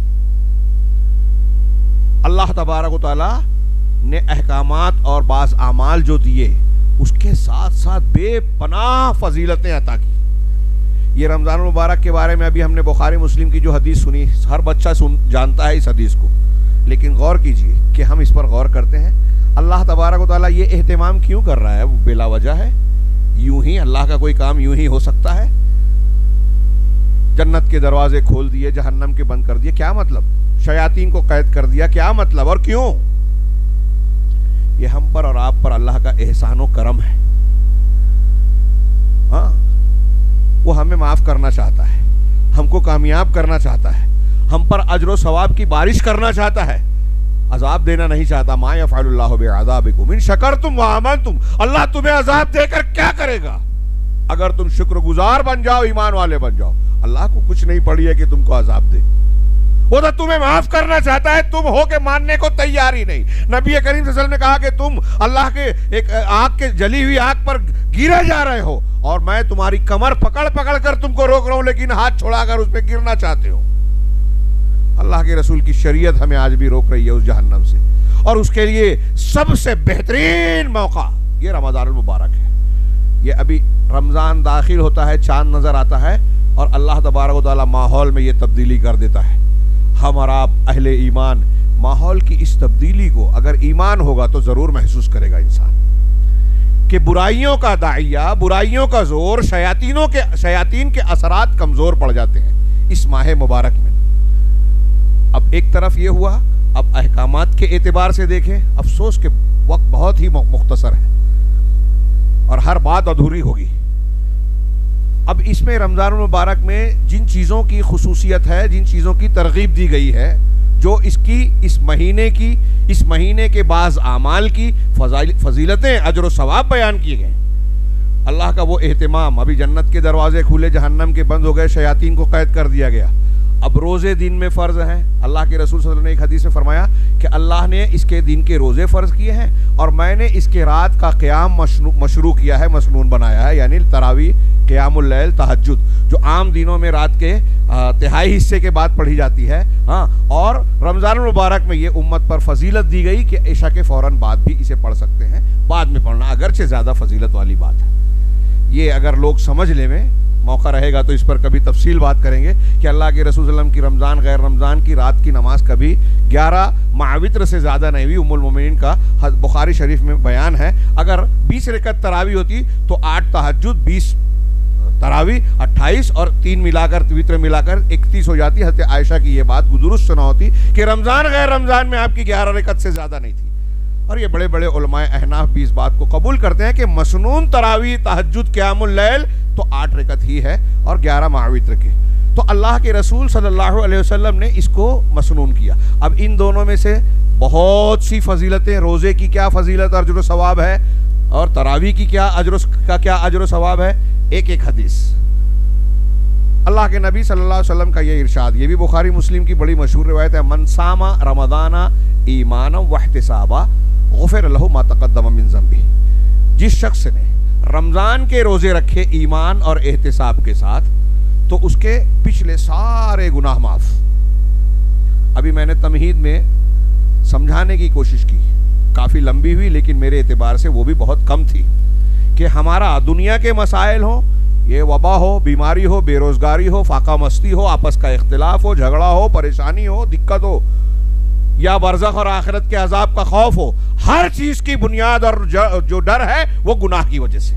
अल्लाह तबारक व तआला ने अहकामात और बाज़ आमाल जो दिए, उसके साथ साथ बेपनाह फजीलतें अता की। ये रमज़ान मुबारक के बारे में अभी हमने बुखारी मुस्लिम की जो हदीस सुनी, हर बच्चा जानता है इस हदीस को, लेकिन गौर कीजिए कि हम इस पर गौर करते हैं। अल्लाह तबारक व तआला ये एहतिमाम क्यों कर रहा है? वो बिला वजह है? यूं ही अल्लाह का कोई काम यूं ही हो सकता है? जन्नत के दरवाजे खोल दिए, जहन्नम के बंद कर दिए, क्या मतलब? शयातीन को कैद कर दिया, क्या मतलब और क्यों? ये हम पर और आप पर अल्लाह का एहसान व करम है। हाँ, वो हमें माफ करना चाहता है, हमको कामयाब करना चाहता है, हम पर अजर व सवाब की बारिश करना चाहता है। अजाब देना नहीं चाहता। मा यफ़अलुल्लाहु बिअज़ाबिकुम इन शकरतुम व आमनतुम, अल्लाह तुम्हें अजाब देकर क्या करेगा अगर तुम शुक्रगुजार बन जाओ, ईमान वाले बन जाओ। अल्लाह को कुछ नहीं पड़ी है कि तुमको अजाब दे, वो तो तुम्हें माफ करना चाहता है, तुम हो के मानने को तैयार ही नहीं। नबी करीम सल्लल्लाहु अलैहि वसल्लम ने कहा कि तुम अल्लाह के एक आग के जली हुई आग पर गिरे जा रहे हो और मैं तुम्हारी कमर पकड़ पकड़ कर तुमको रोक रहा हूं, लेकिन हाथ छोड़ाकर उस पर गिरना चाहते हो। अल्लाह के रसूल की शरीयत हमें आज भी रोक रही है उस जहन्नम से, और उसके लिए सबसे बेहतरीन मौका ये रमजानुल मुबारक है। ये अभी रमजान दाखिल होता है, चांद नजर आता है और अल्लाह तबारक व तआला माहौल में ये तब्दीली कर देता है। हम और आप अहले ईमान माहौल की इस तब्दीली को अगर ईमान होगा तो जरूर महसूस करेगा इंसान कि बुराइयों का दाइया, बुराइयों का जोर, शयातीन के असरात कमजोर पड़ जाते हैं इस माह मुबारक में। अब एक तरफ ये हुआ, अब अहकामात के एतबार से देखें, अफसोस के वक्त बहुत ही मुख्तसर है और हर बात अधूरी होगी। अब इसमें रमजानुल मुबारक में जिन चीज़ों की खुसूसियत है, जिन चीज़ों की तरगीब दी गई है, जो इस महीने के बाज़ आमाल की फजीलतें, अजर व सवाब बयान किए गए, अल्लाह का वो एहतिमाम। अभी जन्नत के दरवाजे खुले, जहन्नम के बंद हो गए, शयातीन को कैद कर दिया गया। अब रोज़े दिन में फ़र्ज़ हैं। अल्लाह के रसूल सल्लल्लाहु अलैहि वसल्लम ने एक हदीस में फरमाया कि अल्लाह ने इसके दिन के रोज़े फ़र्ज़ किए हैं और मैंने इसके रात का क़याम मशरू किया है, मसनून बनाया है, यानी तरावी, क़यामुल लैल, तहज्जुद, जो आम दिनों में रात के तिहाई हिस्से के बाद पढ़ी जाती है। हाँ, और रमज़ानुल मुबारक में ये उम्मत पर फजीलत दी गई कि इशा के फ़ौरन बाद भी इसे पढ़ सकते हैं, बाद में पढ़ना अगरचे ज़्यादा फजीलत वाली बात है। ये अगर लोग समझ ले में मौका रहेगा तो इस पर कभी तफसील बात करेंगे कि अल्लाह के रसूल सल्लल्लाहु अलैहि वसल्लम की रमज़ान गैर रमज़ान की रात की नमाज कभी 11 महावित्र से ज़्यादा नहीं हुई। उम्मुल मोमिनीन का बुखारी शरीफ में बयान है। अगर 20 रकअत तरावी होती तो 8 तहज्जुद, 20 तरावी, 28 और 3 मिलाकर वित्र मिलाकर 31 हो जाती। हज़रत आयशा की ये बात दुरुस्त सुना होती कि रमज़ान गैर रमज़ान में आपकी 11 रकअत से ज़्यादा नहीं थी। और ये बड़े बड़े उलमाए अहनाफ भी इस बात को कबूल करते हैं कि मसनून तरावी, तहज्जुद, क़यामुल लैल तो 8 रकअत ही है और 11 महावित्र के। तो अल्लाह के रसूल सल्लल्लाहु अलैहि वसल्लम ने इसको मसनून किया। अब इन दोनों में से बहुत सी फजीलतें, रोज़े की क्या फजीलत अजर सवाब है और तरावी की क्या अजर सवाब है, एक एक हदीस। अल्लाह के नबी सल्लल्लाहु अलैहि वसल्लम का ये इरशाद, ये भी बुखारी मुस्लिम की बड़ी मशहूर रिवायत है, मन सामा रमज़ाना ईमानन वहतिसाबा गुफ़िर लहु मा तक़द्दम मिन ज़ंबी। जिस शख्स ने रमज़ान के रोज़े रखे ईमान और एहतिसाब के साथ तो उसके पिछले सारे गुनाह माफ़। अभी मैंने तमहीद में समझाने की कोशिश की, काफ़ी लंबी हुई लेकिन मेरे एतबार से वो भी बहुत कम थी, कि हमारा दुनिया के मसाइल हो, ये वबा हो, बीमारी हो, बेरोज़गारी हो, फाका मस्ती हो, आपस का इख्तिलाफ हो, झगड़ा हो, परेशानी हो, दिक्कत हो, या बरज़ख और आखिरत के अजाब का खौफ हो, हर चीज की बुनियाद और जो डर है वो गुनाह की वजह से।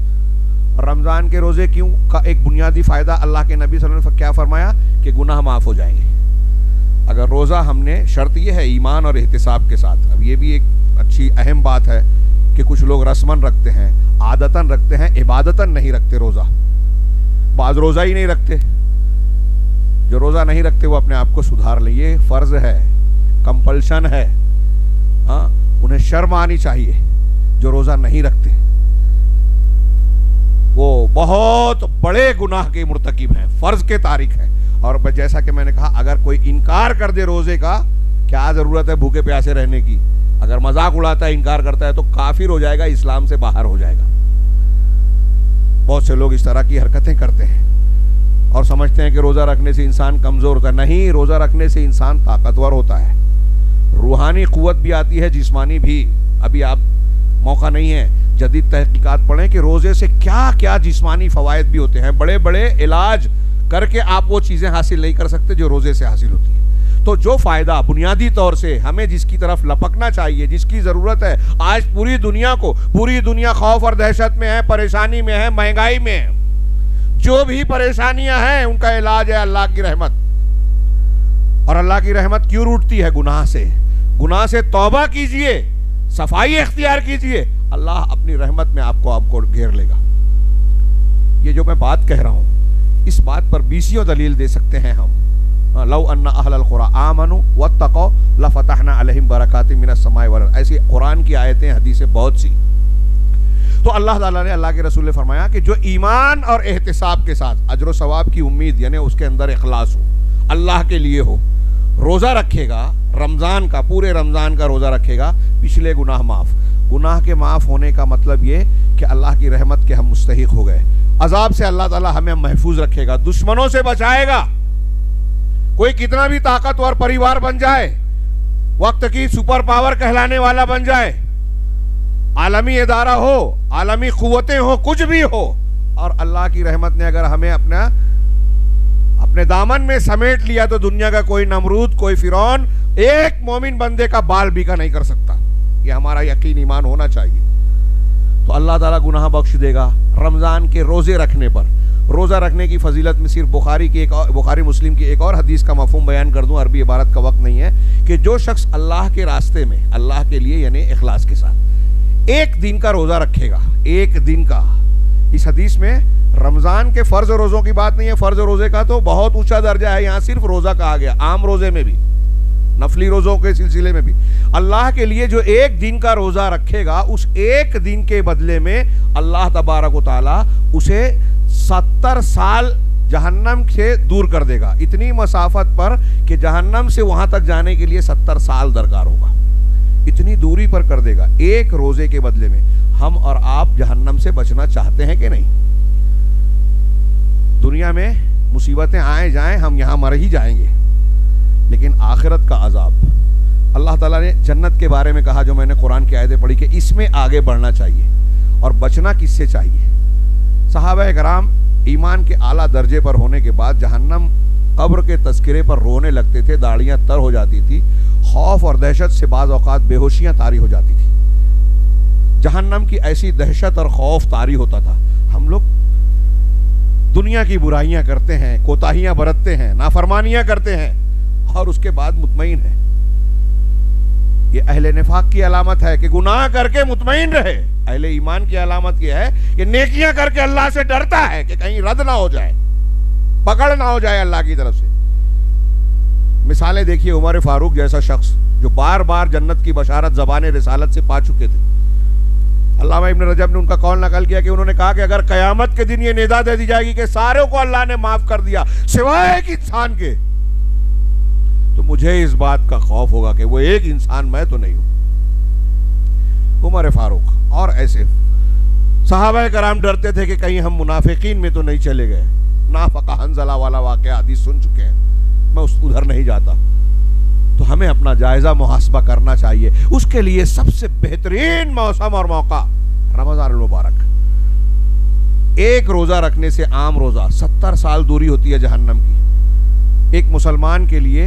रमजान के रोजे क्यों का एक बुनियादी फायदा अल्लाह के नबी सल्लल्लाहु अलैहि वसल्लम ने क्या फरमाया कि गुनाह माफ हो जाएंगे अगर रोजा हमने, शर्त ये है ईमान और एहतिसाब के साथ। अब ये भी एक अच्छी अहम बात है कि कुछ लोग रस्मन रखते हैं, आदतन रखते हैं, इबादतन नहीं रखते रोजा। बाज रोजा ही नहीं रखते, जो रोजा नहीं रखते वो अपने आप को सुधार ले, ये फर्ज है, कंपल्शन है। हाँ, उन्हें शर्म आनी चाहिए जो रोजा नहीं रखते, वो बहुत बड़े गुनाह के मुर्तकिब हैं, फर्ज के तारिक हैं। और जैसा कि मैंने कहा, अगर कोई इनकार कर दे रोजे का, क्या जरूरत है भूखे प्यासे रहने की? अगर मजाक उड़ाता है, इनकार करता है तो काफिर हो जाएगा, इस्लाम से बाहर हो जाएगा। बहुत से लोग इस तरह की हरकतें करते हैं और समझते हैं कि रोजा रखने से इंसान कमजोर होता है। नहीं, रोजा रखने से इंसान ताकतवर होता है, रूहानी कुव्वत भी आती है, जिस्मानी भी। अभी आप मौका नहीं है, जदीद तहकीकात पढ़ें कि रोजे से क्या क्या जिस्मानी फवायद भी होते हैं। बड़े बड़े इलाज करके आप वो चीजें हासिल नहीं कर सकते जो रोजे से हासिल होती है। तो जो फायदा बुनियादी तौर से हमें जिसकी तरफ लपकना चाहिए, जिसकी जरूरत है, आज पूरी दुनिया खौफ और दहशत में है, परेशानी में है, महंगाई में है। जो भी परेशानियां हैं उनका इलाज है अल्लाह की रहमत। और अल्लाह की रहमत क्यों रूठती है? गुनाह से। गुनाह से तौबा कीजिए, सफाई इख्तियार कीजिए, अल्लाह अपनी रहमत में आपको घेर लेगा। ये जो मैं बात कह रहा हूं, इस बात पर बीसियों दलील दे सकते हैं हम। लौ अन्ना अहलल कुरा आमनु वत्तक़ौ लफतहना अलैहिम बरकातिम मिनस समाई वल अर्द। ऐसी कुरान की आयतें हदीसें बहुत सी। तो अल्लाह ताला ने, अल्लाह के रसूल ने फरमाया कि जो ईमान और एहतिसाब के साथ अजर सवाब की उम्मीद, यानी उसके अंदर इखलास हो, अल्लाह के लिए हो, रोज़ा रखेगा, रमज़ान का, पूरे रमज़ान का रोज़ा रखेगा, पिछले गुनाह माफ़। गुनाह के माफ़ होने का मतलब ये कि अल्लाह की रहमत के हम मुस्तहिक हो गए। अजाब से अल्लाह ताला हमें महफूज रखेगा, दुश्मनों से बचाएगा। कोई कितना भी ताकतवर परिवार बन जाए, वक्त की सुपर पावर कहलाने वाला बन जाए, आलमी इदारा हो, आलमी कुव्वतें हो, कुछ भी हो, और अल्लाह की रहमत ने अगर हमें अपने दामन में समेट लिया तो दुनिया का कोई नमरूद, कोई फिरौन एक मोमिन बंदे का बाल भी का नहीं कर सकता। ये हमारा यकीन ईमान होना चाहिए। तो अल्लाह ताला गुनाह बख्श देगा। रमज़ान के रोज़े रखने पर, रोज़ा रखने की फजीलत में सिर्फ बुखारी मुस्लिम की एक और हदीस का मफहूम बयान कर दूं, अरबी इबारत का वक्त नहीं है, कि जो शख्स अल्लाह के रास्ते में, अल्लाह के लिए यानी इखलास के साथ एक दिन का रोज़ा रखेगा, एक दिन का, इस हदीस में रमज़ान के फ़र्ज़ रोज़ों की बात नहीं है, फ़र्ज़ रोज़े का तो बहुत ऊंचा दर्जा है, यहाँ सिर्फ रोज़ा कहा गया। आम रोज़े में भी, नफली रोज़ों के सिलसिले में भी अल्लाह के लिए जो एक दिन का रोज़ा रखेगा, उस एक दिन के बदले में अल्लाह तबारक व तआला उसे 70 साल जहन्नम से दूर कर देगा। इतनी मसाफत पर कि जहन्नम से वहां तक जाने के लिए 70 साल दरकार होगा, इतनी दूरी पर कर देगा एक रोजे के बदले में। हम और आप जहन्नम से बचना चाहते हैं कि नहीं? दुनिया में मुसीबतें आए जाएं, हम यहां मर ही जाएंगे, लेकिन आखिरत का अजाब, अल्लाह ताला ने जन्नत के बारे में कहा, जो मैंने कुरान की आयतें पढ़ी, कि इसमें आगे बढ़ना चाहिए। और बचना किससे चाहिए? सहाबा कराम ईमान के आला दर्जे पर होने के बाद जहन्नम, कब्र के तस्करे पर रोने लगते थे, दाढ़ियां तर हो जाती थी, खौफ और दहशत से बाज़ औक़ात बेहोशियां तारी हो जाती थी। जहन्नम की ऐसी दहशत और खौफ तारी होता था। हम लोग दुनिया की बुराइयां करते हैं, कोताहियां बरतते हैं, नाफरमानियां करते हैं, और उसके बाद मुतमईन है। ये अहले निफाक की अलामत है कि गुनाह करके मुतमईन रहे। अहले ईमान की अलामत यह है कि नेकियां करके अल्लाह से डरता है कि कहीं रद्द ना हो जाए, पकड़ ना हो जाए अल्लाह की तरफ से। मिसालें देखिए, उमर फारूक जैसा शख्स जो बार बार जन्नत की बशारत ज़बाने रिसालत से पा चुके थे। अल्लामा इब्न रजब ने उनका कौल नकल किया कि उन्होंने कहा कि अगर कयामत के दिन ये निदा दे दी जाएगी कि सारों को अल्लाह ने माफ कर दिया सिवाय एक इंसान के, तो मुझे इस बात का खौफ होगा कि वो एक इंसान मैं तो नहीं हूं। उमर फारूक और ऐसे सहाबा कराम डरते थे कि कहीं हम मुनाफिकीन में तो नहीं चले गए। नाफका हंजला वाला वाकया हदीस सुन चुके हैं, मैं उधर नहीं जाता। तो हमें अपना जायजा मुहासबा करना चाहिए। उसके लिए सबसे बेहतरीन मौसम और मौका रमजान मुबारक। एक रोजा रखने से आम रोजा 70 साल दूरी होती है जहन्नम की। एक मुसलमान के लिए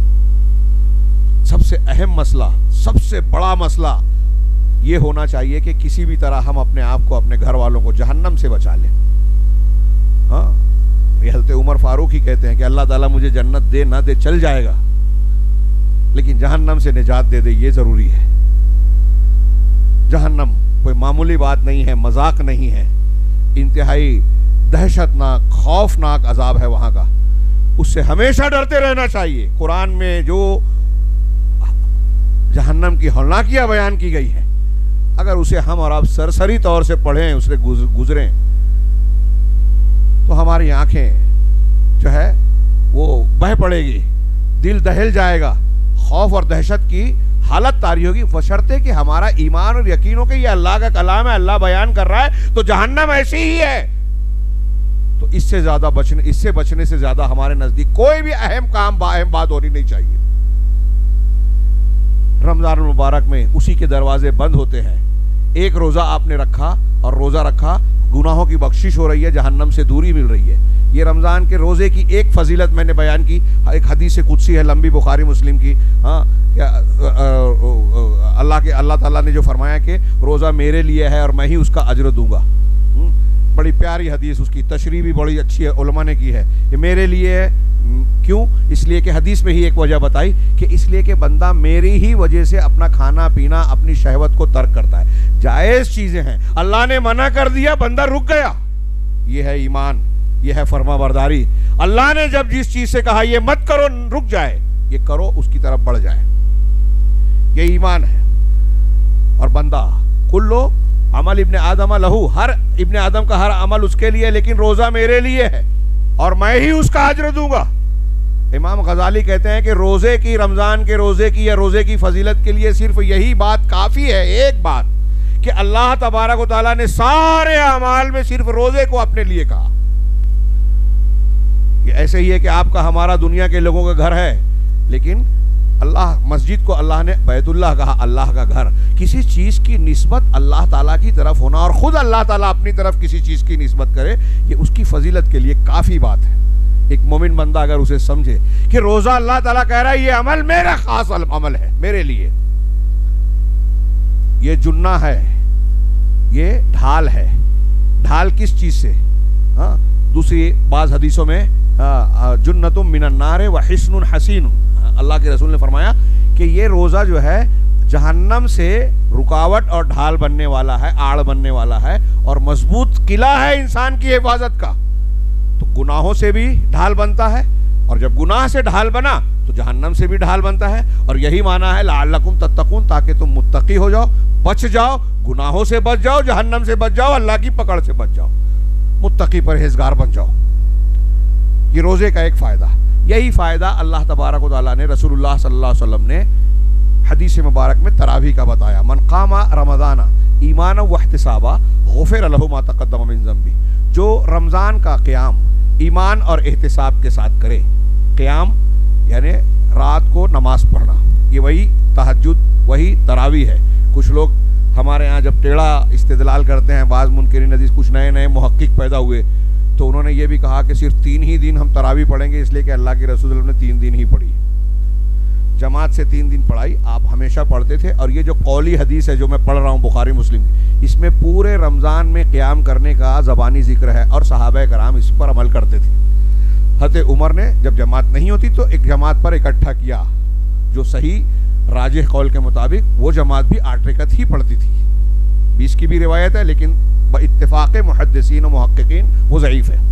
सबसे अहम मसला, सबसे बड़ा मसला ये होना चाहिए कि किसी भी तरह हम अपने आप को, अपने घर वालों को जहन्नम से बचा लें। हाँ, ये हज़रत उमर फारूक ही कहते हैं कि अल्लाह ताला मुझे जन्नत दे ना दे चल जाएगा, लेकिन जहन्नम से निजात दे दे, ये जरूरी है। जहन्नम कोई मामूली बात नहीं है, मजाक नहीं है, इंतहाई दहशतनाक, खौफनाक अजाब है वहां का। उससे हमेशा डरते रहना चाहिए। कुरान में जो जहन्नम की हौलनाकियां बयान की गई है, अगर उसे हम और आप सरसरी तौर से पढ़ें, उससे गुजरें, तो हमारी आंखें जो है वो बह पड़ेगी, दिल दहल जाएगा, खौफ और दहशत की हालत तारी होगी। बशर्ते कि हमारा ईमान और यकीन हो कि ये अल्लाह का कलाम है, अल्लाह बयान कर रहा है, तो जहन्नम ऐसी ही है। तो इससे बचने से ज्यादा हमारे नजदीक कोई भी अहम बात होनी नहीं चाहिए। रमजान मुबारक में उसी के दरवाजे बंद होते हैं। एक रोजा आपने रखा और रोजा रखा, गुनाहों की बख्शिश हो रही है, जहन्नम से दूरी मिल रही है। ये रमज़ान के रोज़े की एक फजीलत मैंने बयान की, एक हदीस कुदसी है लंबी, बुखारी मुस्लिम की। हाँ, अल्लाह ताला ने जो फरमाया कि रोज़ा मेरे लिए है और मैं ही उसका अज्र दूंगा। बड़ी प्यारी हदीस, उसकी तशरीह भी बड़ी अच्छी है, उलमा ने की है। ये मेरे लिए है, क्यों? इसलिए कि हदीस में ही एक वजह बताई कि इसलिए कि बंदा मेरी ही वजह से अपना खाना पीना, अपनी शहवत को तर्क करता है। जायज़ चीज़ें हैं, अल्लाह ने मना कर दिया, बंदा रुक गया। ये है ईमान, ये है फर्माबरदारी। अल्लाह ने जब जिस चीज से कहा ये मत करो, रुक जाए, ये करो, उसकी तरफ बढ़ जाए। ये ईमान है। और बंदा कुल्लो अमल इब्ने आदम लहू, हर इब्ने आदम का हर अमल उसके लिए, लेकिन रोजा मेरे लिए है और मैं ही उसका अज्र दूंगा। इमाम गजाली कहते हैं कि रोजे की, रमजान के रोजे की या रोजे की फजीलत के लिए सिर्फ यही बात काफी है, एक बात, कि अल्लाह तबारक व तआला ने सारे अमाल में सिर्फ रोजे को अपने लिए कहा। ये ऐसे ही है कि आपका हमारा दुनिया के लोगों का घर है, लेकिन अल्लाह मस्जिद को अल्लाह ने बैतुल्लाह कहा, अल्लाह का घर। किसी चीज की निस्बत अल्लाह ताला की तरफ होना और खुद अल्लाह ताला अपनी तरफ किसी चीज की निस्बत करे, ये उसकी फजीलत के लिए काफी बात है। एक मोमिन बंदा अगर उसे समझे कि रोजा अल्लाह ताला कह रहा है ये अमल मेरा खास अमल है, मेरे लिए, ये जुन्ना है, ये ढाल है। ढाल किस चीज से? हाँ, दूसरी बाज हदीसों में जुन्नतुम मिनन नार व हिस्नुन हसीन, अल्लाह के रसूल ने फरमाया कि ये रोजा जो है जहन्नम से रुकावट और ढाल बनने वाला है, आड़ बनने वाला है, और मजबूत किला है इंसान की हिफाजत का। तो गुनाहों से भी ढाल बनता है, और जब गुनाह से ढाल बना तो जहन्नम से भी ढाल बनता है। और यही माना है लअल्लकुम तत्तकून, ताकि तुम मुत्तकी हो जाओ, बच जाओ, गुनाहों से बच जाओ, जहन्नम से बच जाओ, अल्लाह की पकड़ से बच जाओ, मुत्तकी परहेजगार बन जाओ। ये रोजे का एक फायदा। यही फायदा अल्लाह तबारक व तआला ने रसूलुल्लाह सल्लल्लाहु अलैहि वसल्लम ने हदीस मुबारक में तरावी का बताया। मन कामा रमज़ाना ईमान व इहतिसाबा गुफिर लहु मा तक़द्दम मिन ज़ंबी। जो रमज़ान का क़याम ईमान और एहतिसाब के साथ करे, क़याम यानी रात को नमाज पढ़ना, ये वही तहज्जुद, वही तरावी है। कुछ लोग हमारे यहाँ जब टेढ़ा इस्तेदलाल करते हैं, बाज़ मुनकिरीन हदीस, कुछ नए नए मुहक्किक पैदा हुए, तो उन्होंने ये भी कहा कि सिर्फ 3 ही दिन हम तरावी पढ़ेंगे, इसलिए कि अल्लाह के रसूल ने 3 दिन ही पढ़ी, जमात से 3 दिन पढ़ाई, आप हमेशा पढ़ते थे। और ये जो कौली हदीस है जो मैं पढ़ रहा हूँ बुखारी मुस्लिम की, इसमें पूरे रमज़ान में क़याम करने का ज़बानी जिक्र है और सहाबा कराम इस पर अमल करते थे। हज़रत उमर ने जब जमात नहीं होती तो एक जमात पर इकट्ठा किया, जो सही राजिह कौल के मुताबिक वो जमात भी 8 रकात ही पढ़ती थी। 20 की भी रिवायत है, लेकिन इत्तिफाक़ मुहद्दिसीन व मुहक्किकीन वो ज़ईफ़ है।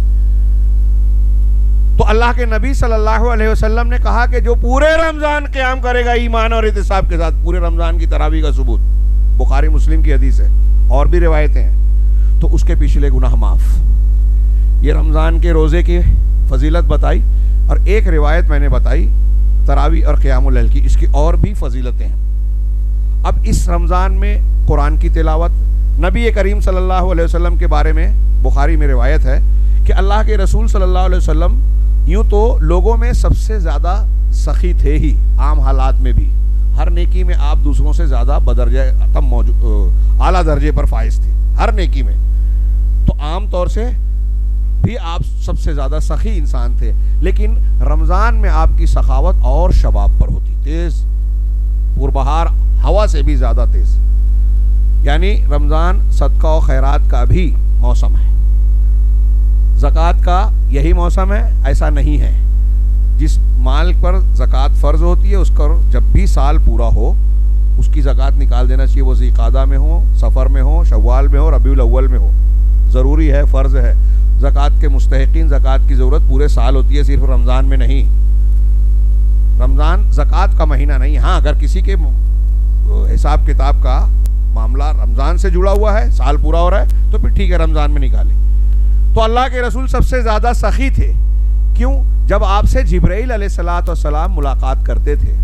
तो अल्लाह के नबी सल्लल्लाहु अलैहि वसल्लम ने कहा कि जो पूरे रमज़ान क़याम करेगा ईमान और इत्तिसाब के साथ, पूरे रमज़ान की तरावी का सबूत बुखारी मुस्लिम की हदीस है, और भी रिवायतें हैं, तो उसके पिछले गुनाह माफ़। ये रमज़ान के रोज़े की फजीलत बताई, और एक रिवायत मैंने बताई तरावी और क़यामुल लैल की, इसकी और भी फजीलतें हैं। अब इस रमज़ान में कुरान की तिलावत, नबी करीम सल्लल्लाहु अलैहि वसल्लम के बारे में बुखारी में रिवायत है कि अल्लाह के रसूल सल्लल्लाहु अलैहि वसल्लम यूँ तो लोगों में सबसे ज़्यादा सखी थे ही, आम हालात में भी, हर नेकी में आप दूसरों से ज़्यादा बदरजा आला दर्जे पर फाइज थे, हर नेकी में। तो आम तौर से भी आप सबसे ज़्यादा सखी इंसान थे, लेकिन रमज़ान में आपकी सखावत और शबाब पर होती, तेज़, पुरबहार हवा से भी ज़्यादा तेज़। यानी रमज़ान सदका और खैरात का भी मौसम है, ज़कात का यही मौसम है, ऐसा नहीं है। जिस माल पर ज़कात फ़र्ज़ होती है उसका जब भी साल पूरा हो उसकी ज़कात निकाल देना चाहिए, वो ज़िक़ादा में हो, सफ़र में हो, शव्वाल में हो, रबीउल अव्वल में हो, ज़रूरी है, फ़र्ज़ है। ज़कात के मुस्तहिक़ीन ज़कात की ज़रूरत पूरे साल होती है, सिर्फ रमज़ान में नहीं। रमज़ान ज़कात का महीना नहीं। हाँ, अगर किसी के हिसाब किताब का मामला रमज़ान से जुड़ा हुआ है, साल पूरा हो रहा है, तो फिर ठीक है, रमज़ान में निकालें। तो अल्लाह के रसूल सबसे ज़्यादा सखी थे। क्यों? जब आपसे जिब्राइल अलैहिस्सलाम मुलाकात करते थे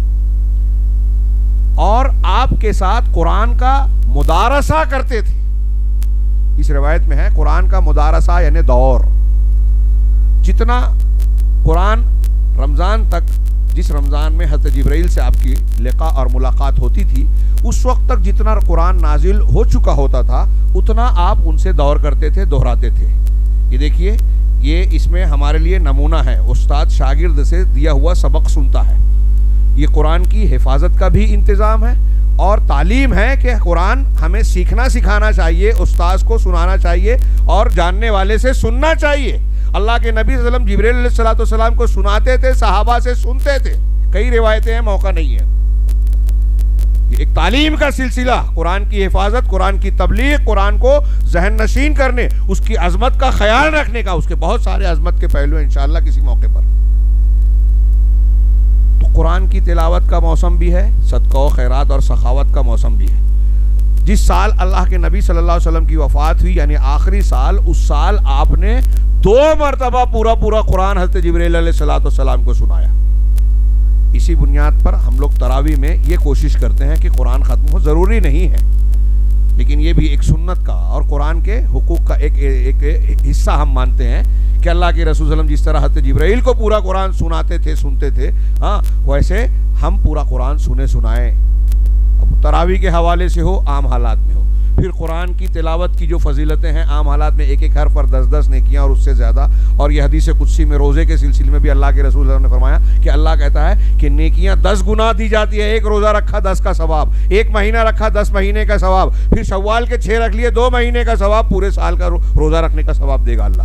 और आपके साथ कुरान का मुदारसा करते थे। इस रिवायत में है कुरान का मुदारसा यानी दौर। जितना कुरान रमज़ान तक, जिस रमज़ान में हज़रत जिब्राइल से आपकी लिक़ा और मुलाकात होती थी, उस वक्त तक जितना कुरान नाजिल हो चुका होता था उतना आप उनसे दौर करते थे, दोहराते थे। ये देखिए, ये इसमें हमारे लिए नमूना है, उस्ताद शागिर्द से दिया हुआ सबक सुनता है। ये कुरान की हिफाजत का भी इंतज़ाम है और तालीम है कि कुरान हमें सीखना सिखाना चाहिए, उस्ताद को सुनाना चाहिए और जानने वाले से सुनना चाहिए। अल्लाह के नबी सल्लल्लाहु अलैहि वसल्लम जिब्रील अलैहिस्सलाम को सुनाते थे, सहाबा से सुनते थे। कई रिवायतें हैं, मौका नहीं है। एक तालीम का सिलसिला, कुरान की हिफाजत, कुरान की तबलीग, कुरान को जहन नशीन करने, उसकी अजमत का ख्याल रखने का, उसके बहुत सारे अजमत के पहलू हैं इंशाअल्लाह किसी मौके पर। तो कुरान की तिलावत का मौसम भी है, सदका खैरात और सखावत का मौसम भी है। जिस साल अल्लाह के नबी सल्लल्लाहु अलैहि वसल्लम की वफात हुई, यानी आखिरी साल, उस साल आपने 2 मरतबा पूरा कुरान हज़रत जिब्रील अलैहिस्सलाम को सुनाया। इसी बुनियाद पर हम लोग तरावी में ये कोशिश करते हैं कि कुरान ख़त्म हो, ज़रूरी नहीं है, लेकिन ये भी एक सुन्नत का और कुरान के हुकूक का एक हिस्सा हम मानते हैं कि अल्लाह के रसूल सल्लल्लाहु अलैहि वसल्लम जिस तरह हज़रत जिब्राइल को पूरा कुरान सुनाते थे, सुनते थे, हाँ, वैसे हम पूरा कुरान सुनाएं। अब तरावी के हवाले से हो, आम हालात में हो। फिर कुरान की तिलावत की जो फजीलतें हैं, आम हालात में एक हर्फ पर 10-10 नेकियां और उससे ज़्यादा। और यह हदीस कुदसी में रोज़े के सिलसिले में भी अल्लाह के रसूल ने फरमाया कि अल्लाह कहता है कि नेकियां 10 गुना दी जाती है। एक रोज़ा रखा 10 का सवाब, एक महीना रखा 10 महीने का सवाब, फिर शव्वाल के 6 रख लिए 2 महीने का सवाब, पूरे साल का रोज़ा रखने का सवाब देगा अल्लाह।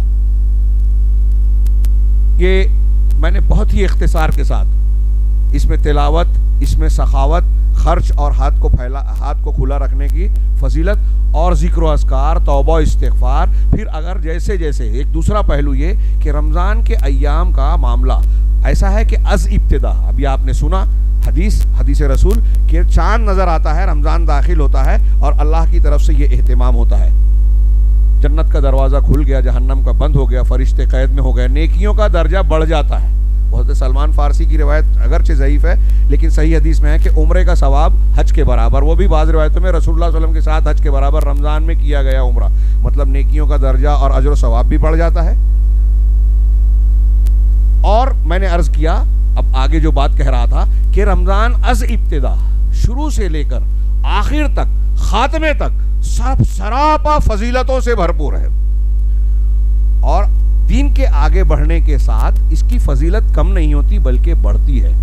ये मैंने बहुत ही इख्तिसार के साथ इसमें तिलावत, इसमें सखावत, खर्च और हाथ को खुला रखने की फजीलत और जिक्र व अस्कार, तौबा इस्तिग़फ़ार। फिर अगर जैसे जैसे एक दूसरा पहलू ये कि रमज़ान के अय्याम का मामला ऐसा है कि अज़ इब्तिदा, अभी आपने सुना हदीस रसूल कि चांद नज़र आता है, रमज़ान दाखिल होता है और अल्लाह की तरफ से ये एहतिमाम होता है, जन्नत का दरवाज़ा खुल गया, जहन्नम का बंद हो गया, फरिश्ते कैद में हो गए, नेकियों का दर्जा बढ़ जाता है। हज़रत सलमान फारसी की रिवायत अगरचे ज़ईफ़ है, लेकिन सही हदीस में है कि उम्रे का सवाब हज के बराबर, वो भी बाज़ रिवायतों में रसूलुल्लाह सल्लल्लाहु अलैहि वसल्लम के साथ हज के बराबर रमज़ान में किया गया उम्रा, मतलब नेकियों का दर्जा और अजर सवाब भी बढ़ जाता है। और मैंने अर्ज़ किया, अब आगे जो बात कह रहा था कि रमज़ान अज़ इब्तिदा, शुरू से लेकर आखिर तक, खात्मे तक सब सरापा फजीलतों से भरपूर है और दीन के आगे बढ़ने के साथ इसकी फजीलत कम नहीं होती बल्कि बढ़ती है।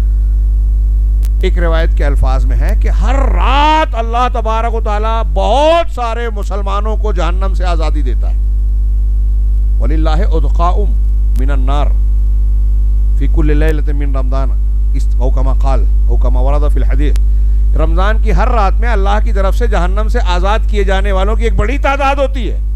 एक रिवायत के अल्फाज में है कि हर रात अल्लाह तबारक व तआला बहुत सारे मुसलमानों को जहन्नम से आजादी देता है। वलिल्लाहि उदक़ाउम मिनन नार फी कुल्लि लैलतिन मिन रमज़ान औ कमा क़ाल औ कमा वरद फिल हदीस। रमजान की हर रात में अल्लाह की तरफ से जहन्नम से आजाद किए जाने वालों की एक बड़ी तादाद होती है।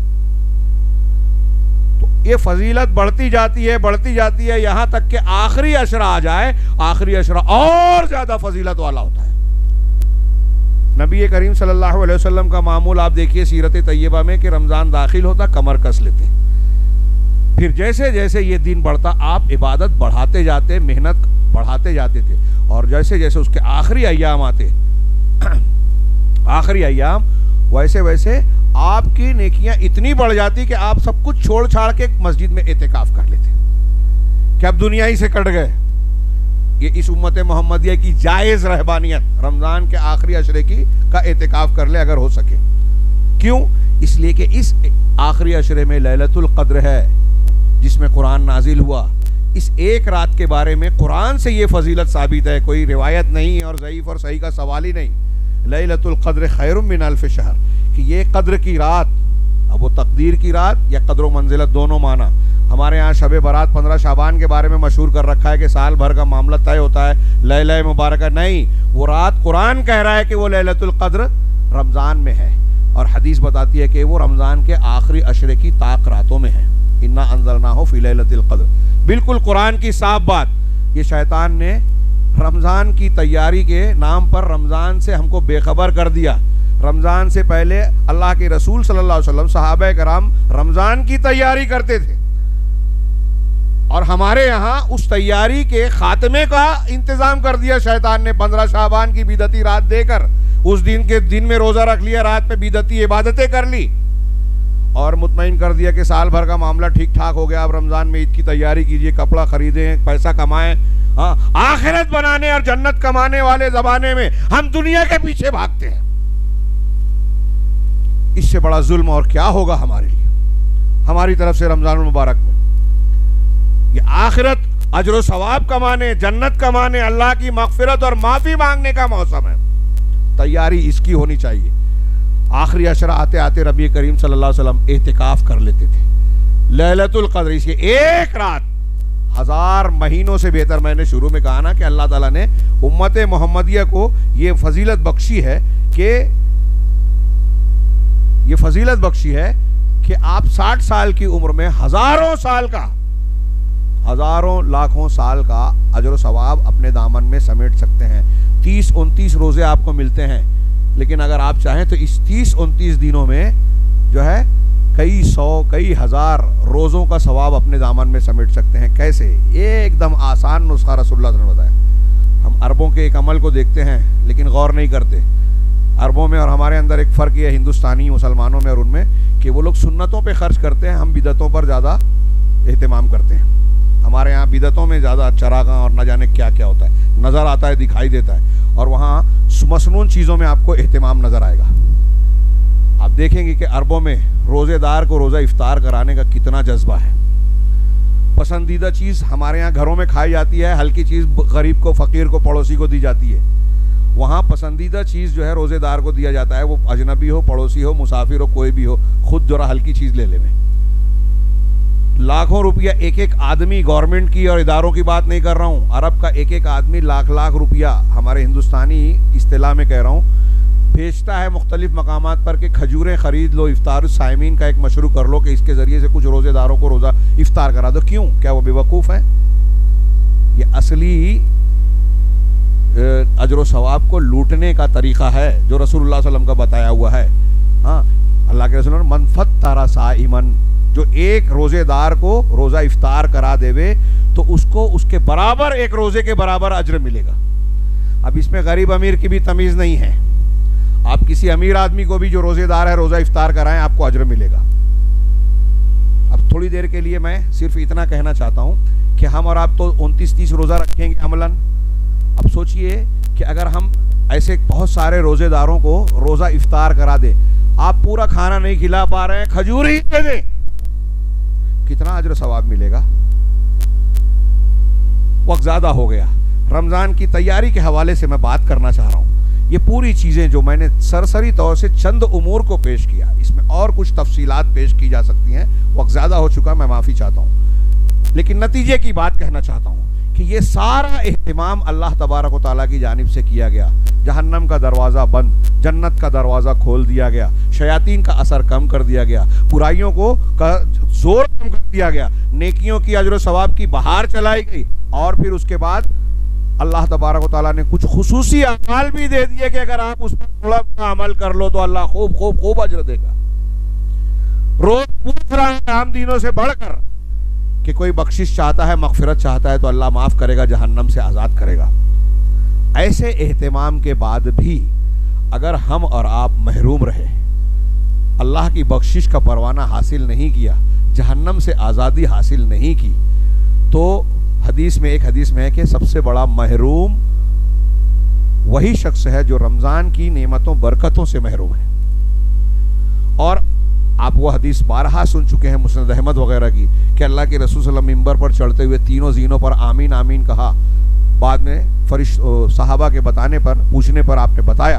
तो ये फजीलत बढ़ती जाती है यहां तक कि आखिरी अशरा आ जाए, आखिरी अशरा और ज्यादा फजीलत वाला होता है। नबी करीम सल्लल्लाहु अलैहि वसल्लम का मामूल आप देखिए सीरत तैयबा में कि रमजान दाखिल होता कमर कस लेते, फिर जैसे जैसे ये दिन बढ़ता आप इबादत बढ़ाते जाते, मेहनत बढ़ाते जाते थे, और जैसे जैसे उसके आखिरी अय्याम आते, आखिरी अय्याम, वैसे वैसे आपकी नेकियां इतनी बढ़ जाती कि आप सब कुछ छोड़ छाड़ के मस्जिद में एतिकाफ कर लेते कि अब दुनिया ही से कट गए। ये इस उम्मत मोहम्मदिया की जायज़ रहबानियत, रमज़ान के आखिरी अशरे की का एतिकाफ कर ले अगर हो सके। क्यों? इसलिए कि इस आखिरी अशरे में लैलतुल क़द्र है जिसमें कुरान नाजिल हुआ। इस एक रात के बारे में कुरान से ये फजीलत साबित है, कोई रिवायत नहीं है और ज़ईफ़ और सही का सवाल ही नहीं। लैलतुल क़द्र खैरुम मिन अल्फ़ शहर, कि ये कद्र की रात, अब वो तकदीर की रात या कद्र व मंजिलत दोनों माना। हमारे यहाँ शब बारात 15 शाबान के बारे में मशहूर कर रखा है कि साल भर का मामला तय होता है, लैला मुबारक नहीं, वो रात कुरान कह रहा है कि वो लैलतुल क़द्र रमज़ान में है, और हदीस बताती है कि वो रमज़ान के आखिरी अशरे की ताक रातों में है। इन्ना अंज़लनाहु फ़ी लैलतिल क़द्र, बिल्कुल कुरान की साफ बात। ये शैतान ने रमज़ान की तैयारी के नाम पर रमज़ान से हमको बेखबर कर दिया। रमज़ान से पहले अल्लाह के रसूल सल्लल्लाहु अलैहि वसल्लम, सहाबा कराम रमज़ान की तैयारी करते थे, और हमारे यहाँ उस तैयारी के खात्मे का इंतज़ाम कर दिया शैतान ने। 15 शाबान की बिदती रात देकर उस दिन के दिन में रोज़ा रख लिया, रात में बिदती इबादतें कर ली और मुतमईन कर दिया कि साल भर का मामला ठीक ठाक हो गया, अब रमज़ान में ईद की तैयारी कीजिए, कपड़ा खरीदें, पैसा कमाएं। हाँ, आखिरत बनाने और जन्नत कमाने वाले ज़माने में हम दुनिया के पीछे भागते हैं। इससे बड़ा जुल्म और क्या होगा हमारे लिए, हमारी तरफ से रमज़ान मुबारक में। ये आखिरत अजर सवाब कमाने, जन्नत कमाने, अल्लाह की मग़फ़िरत और माफ़ी मांगने का मौसम है। तैयारी इसकी होनी चाहिए। आखिरी अशरा आते आते नबी करीम सल्लल्लाहु अलैहि वसल्लम एहतिकाफ कर लेते थे। लैलतुल क़द्र, इसकी एक रात 1000 महीनों से बेहतर। मैंने शुरू में कहा ना कि अल्लाह ताला ने उम्मत मोहम्मदिया को ये फजीलत बख्शी है कि आप 60 साल की उम्र में हजारों लाखों साल का अजर सवाब अपने दामन में समेट सकते हैं। 30-29 रोजे आपको मिलते हैं, लेकिन अगर आप चाहें तो इस 30-29 दिनों में जो है कई सौ कई हजार रोजों का सवाब अपने दामन में समेट सकते हैं। कैसे? एकदम आसान नुस्खा रसूलुल्लाह ने बताया। हम अरबों के एक अमल को देखते हैं लेकिन गौर नहीं करते। अरबों में और हमारे अंदर एक फ़र्क है हिंदुस्तानी मुसलमानों में और उनमें, कि वो लोग सुन्नतों पे खर्च करते हैं, हम बिदतों पर ज़्यादा एहतमाम करते हैं। हमारे यहाँ बिदतों में ज़्यादा चरागां और न जाने क्या क्या होता है, नज़र आता है, दिखाई देता है, और वहाँ मसनून चीज़ों में आपको एहतमाम नज़र आएगा। आप देखेंगे कि अरबों में रोज़ेदार को रोज़ा इफ्तार कराने का कितना जज्बा है। पसंदीदा चीज़ हमारे यहाँ घरों में खाई जाती है, हल्की चीज़ गरीब को, फ़कीर को, पड़ोसी को दी जाती है। वहाँ पसंदीदा चीज़ जो है रोज़ेदार को दिया जाता है, वो अजनबी हो, पड़ोसी हो, मुसाफिर हो, कोई भी हो, खुद जरा हल्की चीज़ ले लेवे। लाखों रुपया एक एक आदमी, गवर्नमेंट की और इदारों की बात नहीं कर रहा हूँ, अरब का एक एक आदमी लाख लाख रुपया, हमारे हिंदुस्तानी इस्तिलाह में कह रहा हूँ, भेजता है मुख्तलिफ मकामात पर कि खजूरें खरीद लो, इफ्तार साइमीन का एक मशरू कर लो कि इसके ज़रिए से कुछ रोज़ेदारों को रोज़ा इफ्तार करा दो। क्यों? क्या वो बेवकूफ़ हैं? ये असली अजर सवाब को लूटने का तरीक़ा है जो रसूलुल्लाह सल्लल्लाहु अलैहि वसल्लम का बताया हुआ है। हाँ, अल्लाह के रसूल ने मन फत्तरा साइमन, जो एक रोज़ेदार को रोज़ा इफ्तार करा देवे तो उसको उसके बराबर, एक रोज़े के बराबर अजर मिलेगा। अब इसमें गरीब अमीर की भी तमीज़ नहीं है। आप किसी अमीर आदमी को भी जो रोज़ेदार है रोज़ा इफ्तार कराएं, आपको अजर मिलेगा। अब थोड़ी देर के लिए मैं सिर्फ इतना कहना चाहता हूँ कि हम और आप तो 29-30 रोज़ा रखेंगे अमलन। अब सोचिए कि अगर हम ऐसे बहुत सारे रोज़ेदारों को रोज़ा इफ्तार करा दें, आप पूरा खाना नहीं खिला पा रहे हैं, खजूर ही दे दें, कितना अजर सवाब मिलेगा। वक्त ज़्यादा हो गया। रमज़ान की तैयारी के हवाले से मैं बात करना चाह रहा हूँ। ये पूरी चीज़ें जो मैंने सरसरी तौर से चंद उमूर को पेश किया, इसमें और कुछ तफसीलात पेश की जा सकती हैं। वक्त ज़्यादा हो चुका, मैं माफ़ी चाहता हूँ, लेकिन नतीजे की बात कहना चाहता हूँ कि ये सारा एहतिमाम अल्लाह तबारक व तआला की जानिब से किया गया। जहन्नम का दरवाज़ा बंद, जन्नत का दरवाज़ा खोल दिया गया, शयातीन का असर कम कर दिया गया, बुराइयों को जोर कम कर दिया गया, नेकियों की अजर सवाब की बहार चलाई गई, और फिर उसके बाद अल्लाह तबारक व तआला ने कुछ खुसूसी अमाल भी दे दिए कि अगर आप उस पर थोड़ा अमल कर लो तो अल्लाह खूब खूब खूब अजर देगा। रोज पूछ रहा है आम दिनों से बढ़कर कि कोई बख्शिश चाहता है, मगफिरत चाहता है तो अल्लाह माफ़ करेगा, जहन्नम से आज़ाद करेगा। ऐसे एहतिमाम के बाद भी अगर हम और आप महरूम रहे, अल्लाह की बख्शिश का परवाना हासिल नहीं किया, जहन्नम से आज़ादी हासिल नहीं की, तो हदीस में, एक हदीस में है कि सबसे बड़ा महरूम वही शख्स है जो रमज़ान की नेमतों बरकतों से महरूम है। और आप वो हदीस बारहा सुन चुके हैं मुस्नद अहमद वगैरह की कि अल्लाह के रसूल सल्लल्लाहु अलैहि वसल्लम मिंबर पर चढ़ते हुए तीनों ज़ीनों पर आमीन आमीन कहा। बाद में सहाबा के बताने पर, पूछने पर आपने बताया,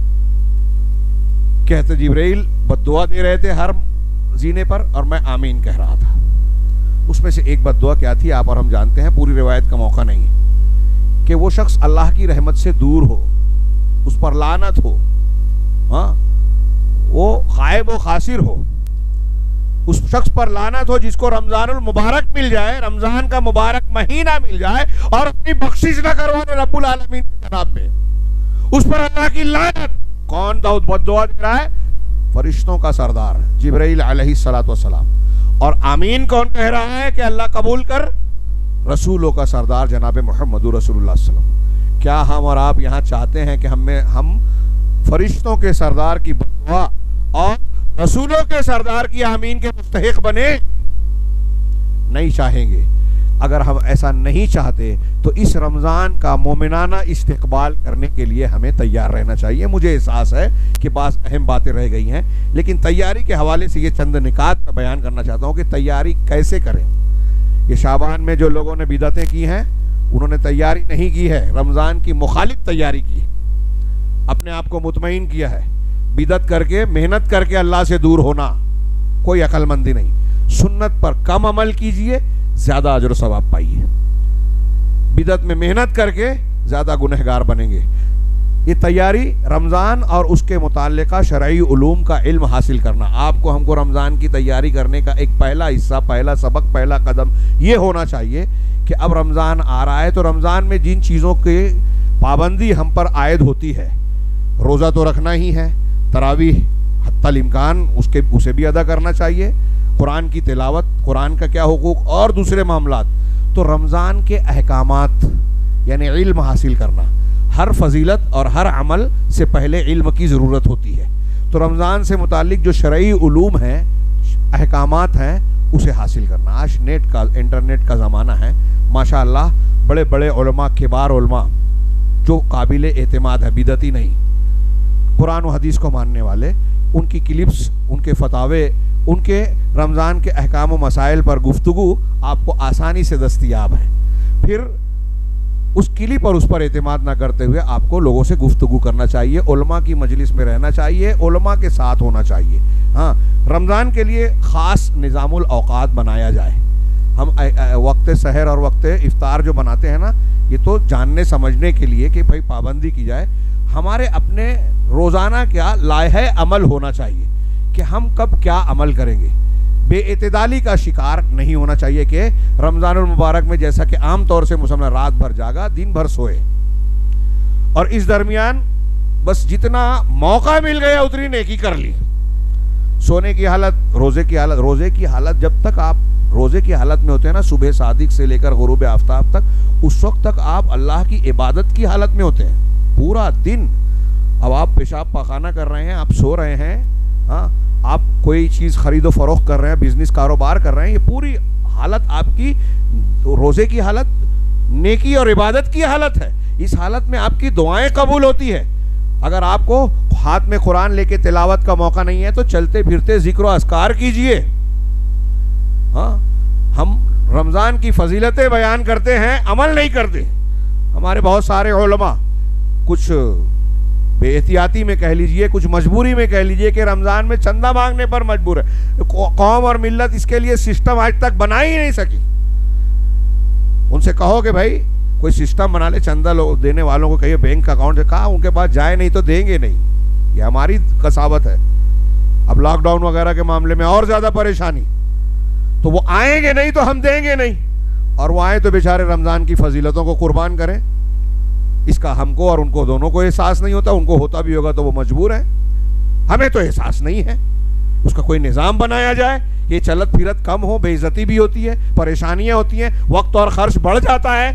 कहते जिब्राइल बद्दुआ दे रहे थे हर जीने पर और मैं आमीन कह रहा था। उसमें से एक बद्दुआ क्या थी आप और हम जानते हैं, पूरी रिवायत का मौका नहीं है, कि वो शख्स अल्लाह की रहमत से दूर हो, उस पर लानत हो, हाँ, वो गायब व खासिर हो, उस शख्स पर लानत हो जिसको रमजानुल मुबारक मिल जाए, रमजान का मुबारक महीना मिल जाए और अपनी बख्शिश न करवाने रब्बुल आलमीन के जनाब में, उस पर अल्लाह की लानत। कौन दाऊद बद्दुआ दे रहा है? फरिश्तों का सरदार जिब्राइल अलैहिस्सलातु वस्सलाम। और आमीन कौन कह रहा है कि अल्लाह कबूल कर? रसूलों का सरदार जनाब मुहम्मद रसूलुल्लाह सल्लल्लाहु अलैहि वसल्लम। क्या हम और आप यहाँ चाहते हैं कि हम फरिश्तों के सरदार की बद्दुआ और रसूलों के सरदार की आमीन के मुस्तहिक बने? नहीं चाहेंगे। अगर हम ऐसा नहीं चाहते तो इस रमज़ान का मोमिनाना इस्तिकबाल करने के लिए हमें तैयार रहना चाहिए। मुझे एहसास है कि बात अहम बातें रह गई हैं, लेकिन तैयारी के हवाले से ये चंद निकात का बयान करना चाहता हूँ कि तैयारी कैसे करें। ये शाबान में जो लोगों ने बिदअतें की हैं, उन्होंने तैयारी नहीं की है, रमज़ान की मुखालिफ तैयारी की है, अपने आप को मुतमईन किया है। बिदअत करके, मेहनत करके अल्लाह से दूर होना कोई अक्लमंदी नहीं। सुन्नत पर कम अमल कीजिए, ज्यादा अजर सवाब पाइए। बिदत में मेहनत करके ज्यादा गुनहगार बनेंगे। ये तैयारी रमज़ान और उसके मुताल्लिका शरई उलूम का इल्म हासिल करना, आपको हमको रमज़ान की तैयारी करने का एक पहला हिस्सा, पहला सबक, पहला कदम ये होना चाहिए कि अब रमज़ान आ रहा है तो रमज़ान में जिन चीज़ों की पाबंदी हम पर आयद होती है, रोज़ा तो रखना ही है, तरावीह हत्तल इम्कान उसे भी अदा करना चाहिए, कुरान की तिलावत, कुरान का क्या हुकूक और दूसरे मामलात, तो रमज़ान के अहकामात यानी इल्म हासिल करना, हर फजीलत और हर अमल से पहले इल्म की ज़रूरत होती है। तो रमज़ान से मुतालिक जो शरई उलूम हैं, अहकामात हैं, उसे हासिल करना। आज इंटरनेट का ज़माना है, माशाअल्लाह बड़े बड़े उलमा, किबार उलमा जो काबिल एतमाद है, बिदती नहीं, कुरान और हदीस को मानने वाले, उनकी क्लिप्स, उनके फतावे, उनके रमज़ान के अहकाम व मसाइल पर गुफ्तगू आपको आसानी से दस्तयाब है। फिर उस क्लिप और उस पर एतमाद ना करते हुए आपको लोगों से गुफ्तगू करना चाहिए, उलमा की मजलिस में रहना चाहिए, उलमा के साथ होना चाहिए। हाँ, रमज़ान के लिए ख़ास निज़ामुल औक़ात बनाया जाए। हम वक्त सहर और वक्त इफ्तार जो बनाते हैं ना, ये तो जानने समझने के लिए कि भाई पाबंदी की जाए। हमारे अपने रोज़ाना क्या लाहे अमल होना चाहिए कि हम कब क्या अमल करेंगे। बेइतदाली का शिकार नहीं होना चाहिए कि रमज़ानुल मुबारक में जैसा कि आम तौर से मुसलमान रात भर जागा, दिन भर सोए, और इस दरमियान बस जितना मौका मिल गया उतनी नेकी कर ली। सोने की हालत, रोज़े की हालत, जब तक आप रोज़े की हालत में होते हैं ना, सुबह सादिक से लेकर गुरूब आफ्ताब तक, उस वक्त तक आप अल्लाह की इबादत की हालत में होते हैं पूरा दिन। अब आप पेशाब पाखाना कर रहे हैं, आप सो रहे हैं, हाँ, आप कोई चीज़ खरीदो फरोख्त कर रहे हैं, बिजनेस कारोबार कर रहे हैं, ये पूरी हालत आपकी रोज़े की हालत, नेकी और इबादत की हालत है। इस हालत में आपकी दुआएं कबूल होती है। अगर आपको हाथ में कुरान लेके तिलावत का मौका नहीं है तो चलते फिरते जिक्र व अस्कार कीजिए। हाँ, हम रमज़ान की फजीलतें बयान करते हैं, अमल नहीं करते। हमारे बहुत सारे उलमा, कुछ बेहतियाती में कह लीजिए, कुछ मजबूरी में कह लीजिए, कि रमज़ान में चंदा मांगने पर मजबूर है। कौम और मिल्लत इसके लिए सिस्टम आज तक बना ही नहीं सकी। उनसे कहो कि भाई कोई सिस्टम बना ले, चंदा देने वालों को कहिए बैंक अकाउंट से, कहा उनके पास जाए नहीं तो देंगे नहीं। ये हमारी कसावत है। अब लॉकडाउन वगैरह के मामले में और ज़्यादा परेशानी, तो वो आएंगे नहीं तो हम देंगे नहीं, और वो आए तो बेचारे रमज़ान की फजीलतों को कुर्बान करें। इसका हमको और उनको दोनों को एहसास नहीं होता। उनको होता भी होगा तो वो मजबूर है, हमें तो एहसास नहीं है। उसका कोई निज़ाम बनाया जाए, ये चलत फिरत कम हो, बेइज्जती भी होती है, परेशानियां होती हैं, वक्त और खर्च बढ़ जाता है,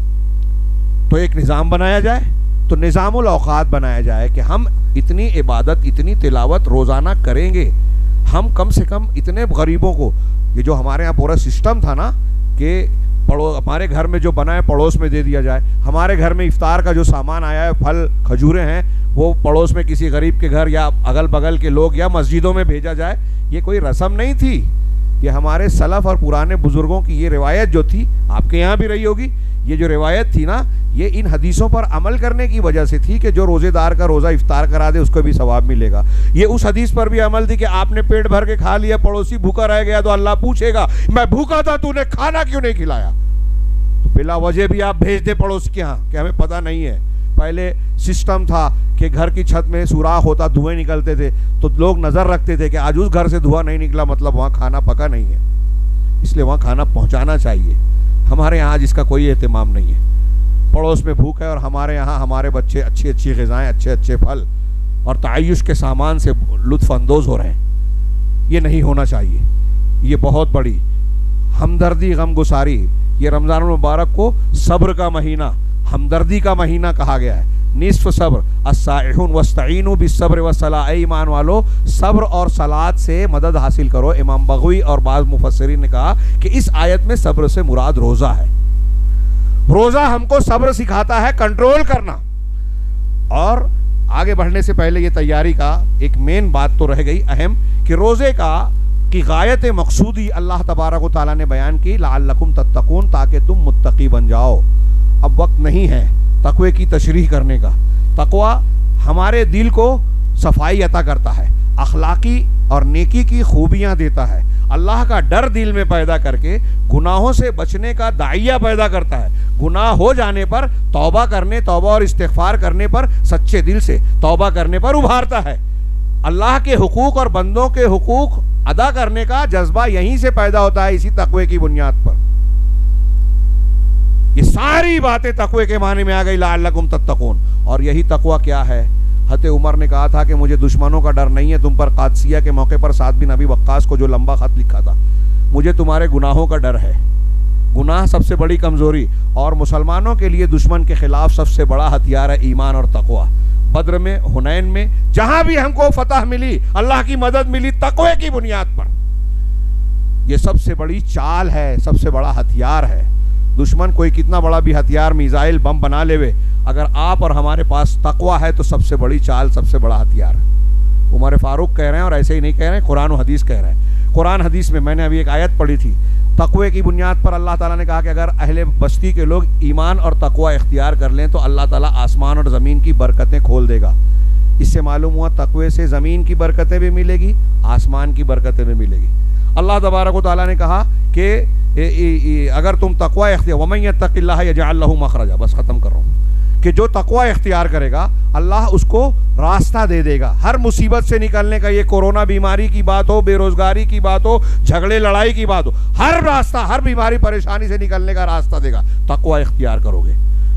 तो एक निज़ाम बनाया जाए। तो निज़ामुल औक़ात बनाया जाए कि हम इतनी इबादत, इतनी तिलावत रोज़ाना करेंगे। हम कम से कम इतने गरीबों को, ये जो हमारे यहाँ पूरा सिस्टम था ना कि हमारे घर में जो बना है पड़ोस में दे दिया जाए, हमारे घर में इफ्तार का जो सामान आया है, फल खजूरें हैं, वो पड़ोस में किसी गरीब के घर या अगल बगल के लोग या मस्जिदों में भेजा जाए, ये कोई रस्म नहीं थी। ये हमारे सलफ और पुराने बुजुर्गों की ये रिवायत जो थी, आपके यहाँ भी रही होगी, ये जो रिवायत थी ना, ये इन हदीसों पर अमल करने की वजह से थी कि जो रोज़ेदार का रोज़ा इफ्तार करा दे उसको भी सवाब मिलेगा। ये उस हदीस पर भी अमल थी कि आपने पेट भर के खा लिया, पड़ोसी भूखा रह गया तो अल्लाह पूछेगा मैं भूखा था, तूने खाना क्यों नहीं खिलाया। तो बिला वजह भी आप भेज दे पड़ोस के यहाँ कि हमें पता नहीं है। पहले सिस्टम था कि घर की छत में सुराख होता, धुएं निकलते थे, तो लोग नज़र रखते थे कि आज उस घर से धुआं नहीं निकला, मतलब वहाँ खाना पका नहीं है, इसलिए वहाँ खाना पहुँचाना चाहिए। हमारे यहाँ जिसका कोई एहतमाम नहीं है, पड़ोस में भूख है और हमारे यहाँ हमारे बच्चे अच्छी अच्छी ग़िज़ाएँ, अच्छे अच्छे फल और तायुश के सामान से लुत्फ़ अंदोज़ हो रहे हैं। ये नहीं होना चाहिए। ये बहुत बड़ी हमदर्दी, गमगुसारी, ये रमज़ान मुबारक को सब्र का महीना, हमदर्दी का महीना कहा गया है। निस्फ़ सब्र, अस्साइहुन वस्तईनु बिस्सब्र वस्सलाह, ईमान वालो सब्र और सलात से मदद हासिल करो। इमाम बग़वी और बाज़ मुफस्सिरीन ने कहा कि इस आयत में सब्र से मुराद रोज़ा है। रोज़ा हमको सब्र सिखाता है, कंट्रोल करना। और आगे बढ़ने से पहले ये तैयारी का एक मेन बात तो रह गई अहम, कि रोज़े की गायत मकसूदी अल्लाह तबारक व तआला ने बयान की, लअल्लकुम तत्तकून, ताकि तुम मुत्तकी बन जाओ। अब वक्त नहीं है तक़वे की तशरीह करने का। तक़वा हमारे दिल को सफाई अता करता है, अखलाकी और नेकी की खूबियाँ देता है, अल्लाह का डर दिल में पैदा करके गुनाहों से बचने का दाइया पैदा करता है। गुनाह हो जाने पर तौबा करने, तौबा और इस्तिग़फ़ार करने पर, सच्चे दिल से तौबा करने पर उभारता है। अल्लाह के हुकूक और बंदों के हुकूक अदा करने का जज्बा यहीं से पैदा होता है, इसी तक़वे की बुनियाद पर। ये सारी बातें तक़वे के माने में आ गई, लअल्लकुम तत्तकून। और यही तक़वा क्या है? हज़रत उमर ने कहा था कि मुझे दुश्मनों का डर नहीं है तुम पर। क़ादसिया के मौके पर साद बिन अबी वक्कास को जो लंबा खत लिखा था, मुझे तुम्हारे गुनाहों का डर है। गुनाह सबसे बड़ी कमजोरी, और मुसलमानों के लिए दुश्मन के खिलाफ सबसे बड़ा हथियार है ईमान और तक़वा। बद्र में, हुनैन में, जहां भी हमको फतह मिली, अल्लाह की मदद मिली, तक़वे की बुनियाद पर। यह सबसे बड़ी चाल है, सबसे बड़ा हथियार है। दुश्मन कोई कितना बड़ा भी हथियार, मिसाइल, बम बना लेवे, अगर आप और हमारे पास तक़वा है तो सबसे बड़ी चाल, सबसे बड़ा हथियार है। उमर फारूक कह रहे हैं, और ऐसे ही नहीं कह रहे हैं, कुरान और हदीस कह रहे हैं। कुरान हदीस में मैंने अभी एक आयत पढ़ी थी, तक़वे की बुनियाद पर अल्लाह ताला ने कहा कि अगर अहले बस्ती के लोग ईमान और तक़वा इख्तियार कर लें तो अल्लाह ताला आसमान और ज़मीन की बरकतें खोल देगा। इससे मालूम हुआ तक़वे से ज़मीन की बरकतें भी मिलेगी, आसमान की बरकतें भी मिलेगी। अल्लाह तबारक व तआला ने कहा कि अगर तुम तक़वा इख्तियार, वमन यत्तक़िल्लाह यजअल लहू मखरजा, बस ख़त्म कर रहा हूँ, कि जो तक़वा इख्तियार करेगा अल्लाह उसको रास्ता दे देगा हर मुसीबत से निकलने का। ये कोरोना बीमारी की बात हो, बेरोजगारी की बात हो, झगड़े लड़ाई की बात हो, हर रास्ता, हर बीमारी परेशानी से निकलने का रास्ता देगा, तक़वा इख्तियार करोगे।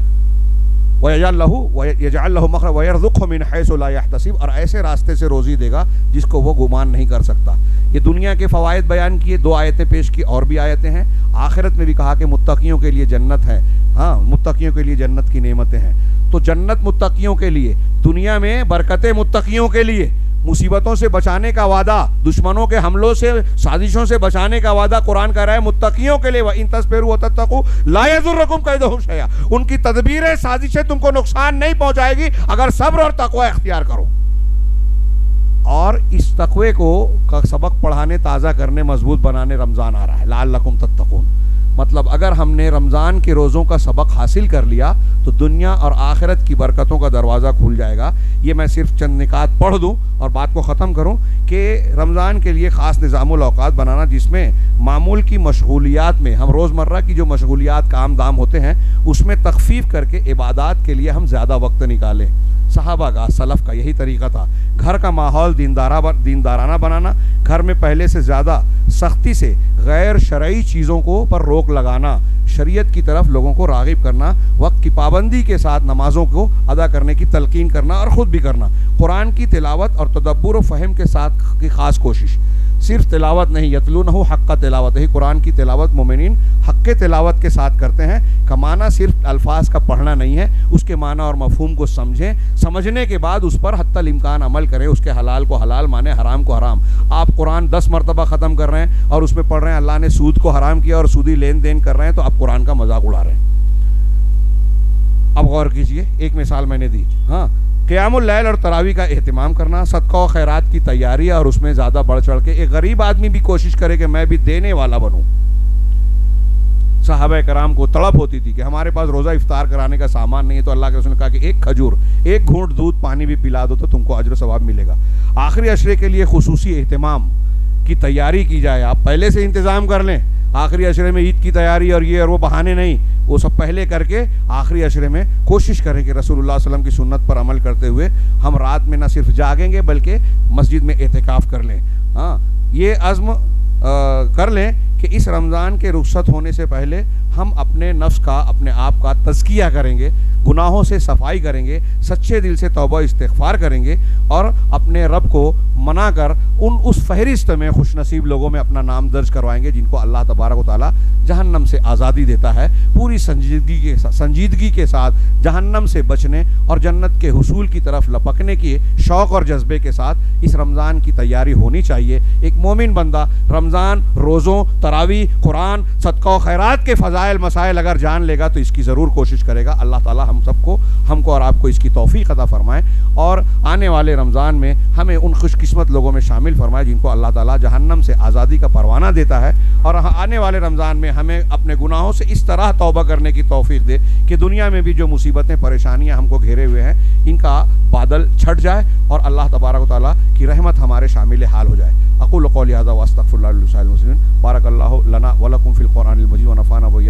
यजअल लहू मखरजा वयरज़ुक़हु मिन हैसु ला यहतसिब, और ऐसे रास्ते से रोज़ी देगा जिसको वो गुमान नहीं कर सकता। ये दुनिया के फ़वाइद बयान किए, 2 आयतें पेश की, और भी आयतें हैं। आखिरत में भी कहा कि मुत्तकियों के लिए जन्नत है। हाँ, मुत्तकियों के लिए जन्नत की नेमतें हैं। तो जन्नत मुत्तकियों के लिए, दुनिया में बरकतें मुत्तकियों के लिए, मुसीबतों से बचाने का वादा, दुश्मनों के हमलों से, साजिशों से बचाने का वादा कुरान कह रहा है मुत्तकियों के लिए। व इन तस्बिरू व तत्तकू ला यज़ुर्रुकुम कैदुहुम शैआ, उनकी तदबीरें, साजिशें तुमको नुकसान नहीं पहुंचाएगी अगर सब्र और तक़वा इख्तियार करो। और इस तक़वे को का सबक पढ़ाने, ताज़ा करने, मजबूत बनाने रमज़ान आ रहा है, लअल्लकुम तत्तकून। मतलब अगर हमने रमज़ान के रोज़ों का सबक हासिल कर लिया तो दुनिया और आखिरत की बरकतों का दरवाज़ा खुल जाएगा। ये मैं सिर्फ चंद निकात पढ़ दूँ और बात को ख़त्म करूँ कि रमज़ान के लिए ख़ास निज़ामुल औक़ात बनाना, जिसमें मामूल की मशगूलियात में, हम रोज़मर्रा की जो मशगूलियात काम दाम होते हैं उसमें तख़फ़ीफ़ करके इबादत के लिए हम ज़्यादा वक्त निकालें। सहाबा का, सलफ़ का यही तरीका था। घर का माहौल दीनदाराना बनाना, घर में पहले से ज़्यादा सख्ती से गैर शरई चीज़ों को पर रोक लगाना, शरीयत की तरफ लोगों को राग़िब करना, वक्त की पाबंदी के साथ नमाज़ों को अदा करने की तलकीन करना और ख़ुद भी करना, कुरान की तिलावत और तदब्बुर व फ़हम के साथ की ख़ास कोशिश। सिर्फ तिलावत नहीं, यतलूनहु हक़्क़ तिलावत ही, कुरान की तिलावत मोमिनीन हक़्क़ तिलावत के साथ करते हैं। का माना सिर्फ अल्फाज का पढ़ना नहीं है, उसके माना और मफ़हूम को समझें, समझने के बाद उस पर हत्तल इम्कान अमल करें, उसके हलाल को हलाल माने, हराम को हराम। आप कुरान 10 मरतबा ख़त्म कर रहे हैं और उसमें पढ़ रहे हैं अल्लाह ने सूद को हराम किया और सूदी लेन देन कर रहे हैं, तो आप कुरान का मजाक उड़ा रहे हैं। अब गौर कीजिए, एक मिसाल मैंने दी, हाँ, क़ियामुल लैल और तरावी का एहतिमाम करना, सदका और खैरात की तैयारी और उसमें ज़्यादा बढ़ चढ़ के। एक गरीब आदमी भी कोशिश करे कि मैं भी देने वाला बनूं। सहाबा कराम को तड़प होती थी कि हमारे पास रोज़ा इफ्तार कराने का सामान नहीं है, तो अल्लाह के रसूल ने कहा कि एक खजूर, एक घूंट दूध पानी भी पिला दो तो तुमको अजर सवाब मिलेगा। आखिरी अशरे के लिए खुसूसी एहतिमाम की तैयारी की जाए, आप पहले से इंतज़ाम कर लें। आखिरी अशरे में ईद की तैयारी और ये और वो बहाने नहीं, वो सब पहले करके आखिरी अशरे में कोशिश करें कि रसूलुल्लाह सल्लल्लाहु अलैहि वसल्लम की सुन्नत पर अमल करते हुए हम रात में न सिर्फ जागेंगे बल्कि मस्जिद में एहतिकाफ कर लें। हाँ, ये अज़्म कर लें कि इस रमज़ान के रुखसत होने से पहले हम अपने नफ्स का, अपने आप का तज़किया करेंगे, गुनाहों से सफाई करेंगे, सच्चे दिल से तौबा इस्तिग़फ़ार करेंगे और अपने रब को मनाकर उस फहरिस्त में खुशनसीब लोगों में अपना नाम दर्ज करवाएंगे जिनको अल्लाह तबारक व तआला जहन्नम से आज़ादी देता है। पूरी संजीदगी के साथ जहन्नम से बचने और जन्नत के हुसूल की तरफ लपकने के शौक़ और जज्बे के साथ इस रमज़ान की तैयारी होनी चाहिए। एक मोमिन बंदा रमज़ान, रोज़ों, तरावी, कुरान, सदका व खैरात के फ़ज़ाइल मसाइल अगर जान लेगा तो इसकी ज़रूर कोशिश करेगा। अल्लाह ताला हमको और आपको इसकी तौफ़ीक़ अता फ़रमाए और आने वाले रमज़ान में हमें उन खुशकिस्मत लोगों में शामिल फरमाए जिनको अल्लाह ताला जहन्नम से आज़ादी का परवाना देता है, और आने वाले रमज़ान में हमें अपने गुनाहों से इस तरह तौबा करने की तौफ़ीक़ दे कि दुनिया में भी जो मुसीबतें, परेशानियाँ हमको घेरे हुए हैं इनका बादल छट जाए और अल्लाह तबारक व तआला की रहमत हमारे शामिल हाल हो जाए। अक़ूलु क़ौली हाज़ा व अस्तग़फ़िरुल्लाह लिल मुस्लिमीन। बारकल्लाहु लना व लकुम फिल कुरानिल मजीद व नफ़ाना व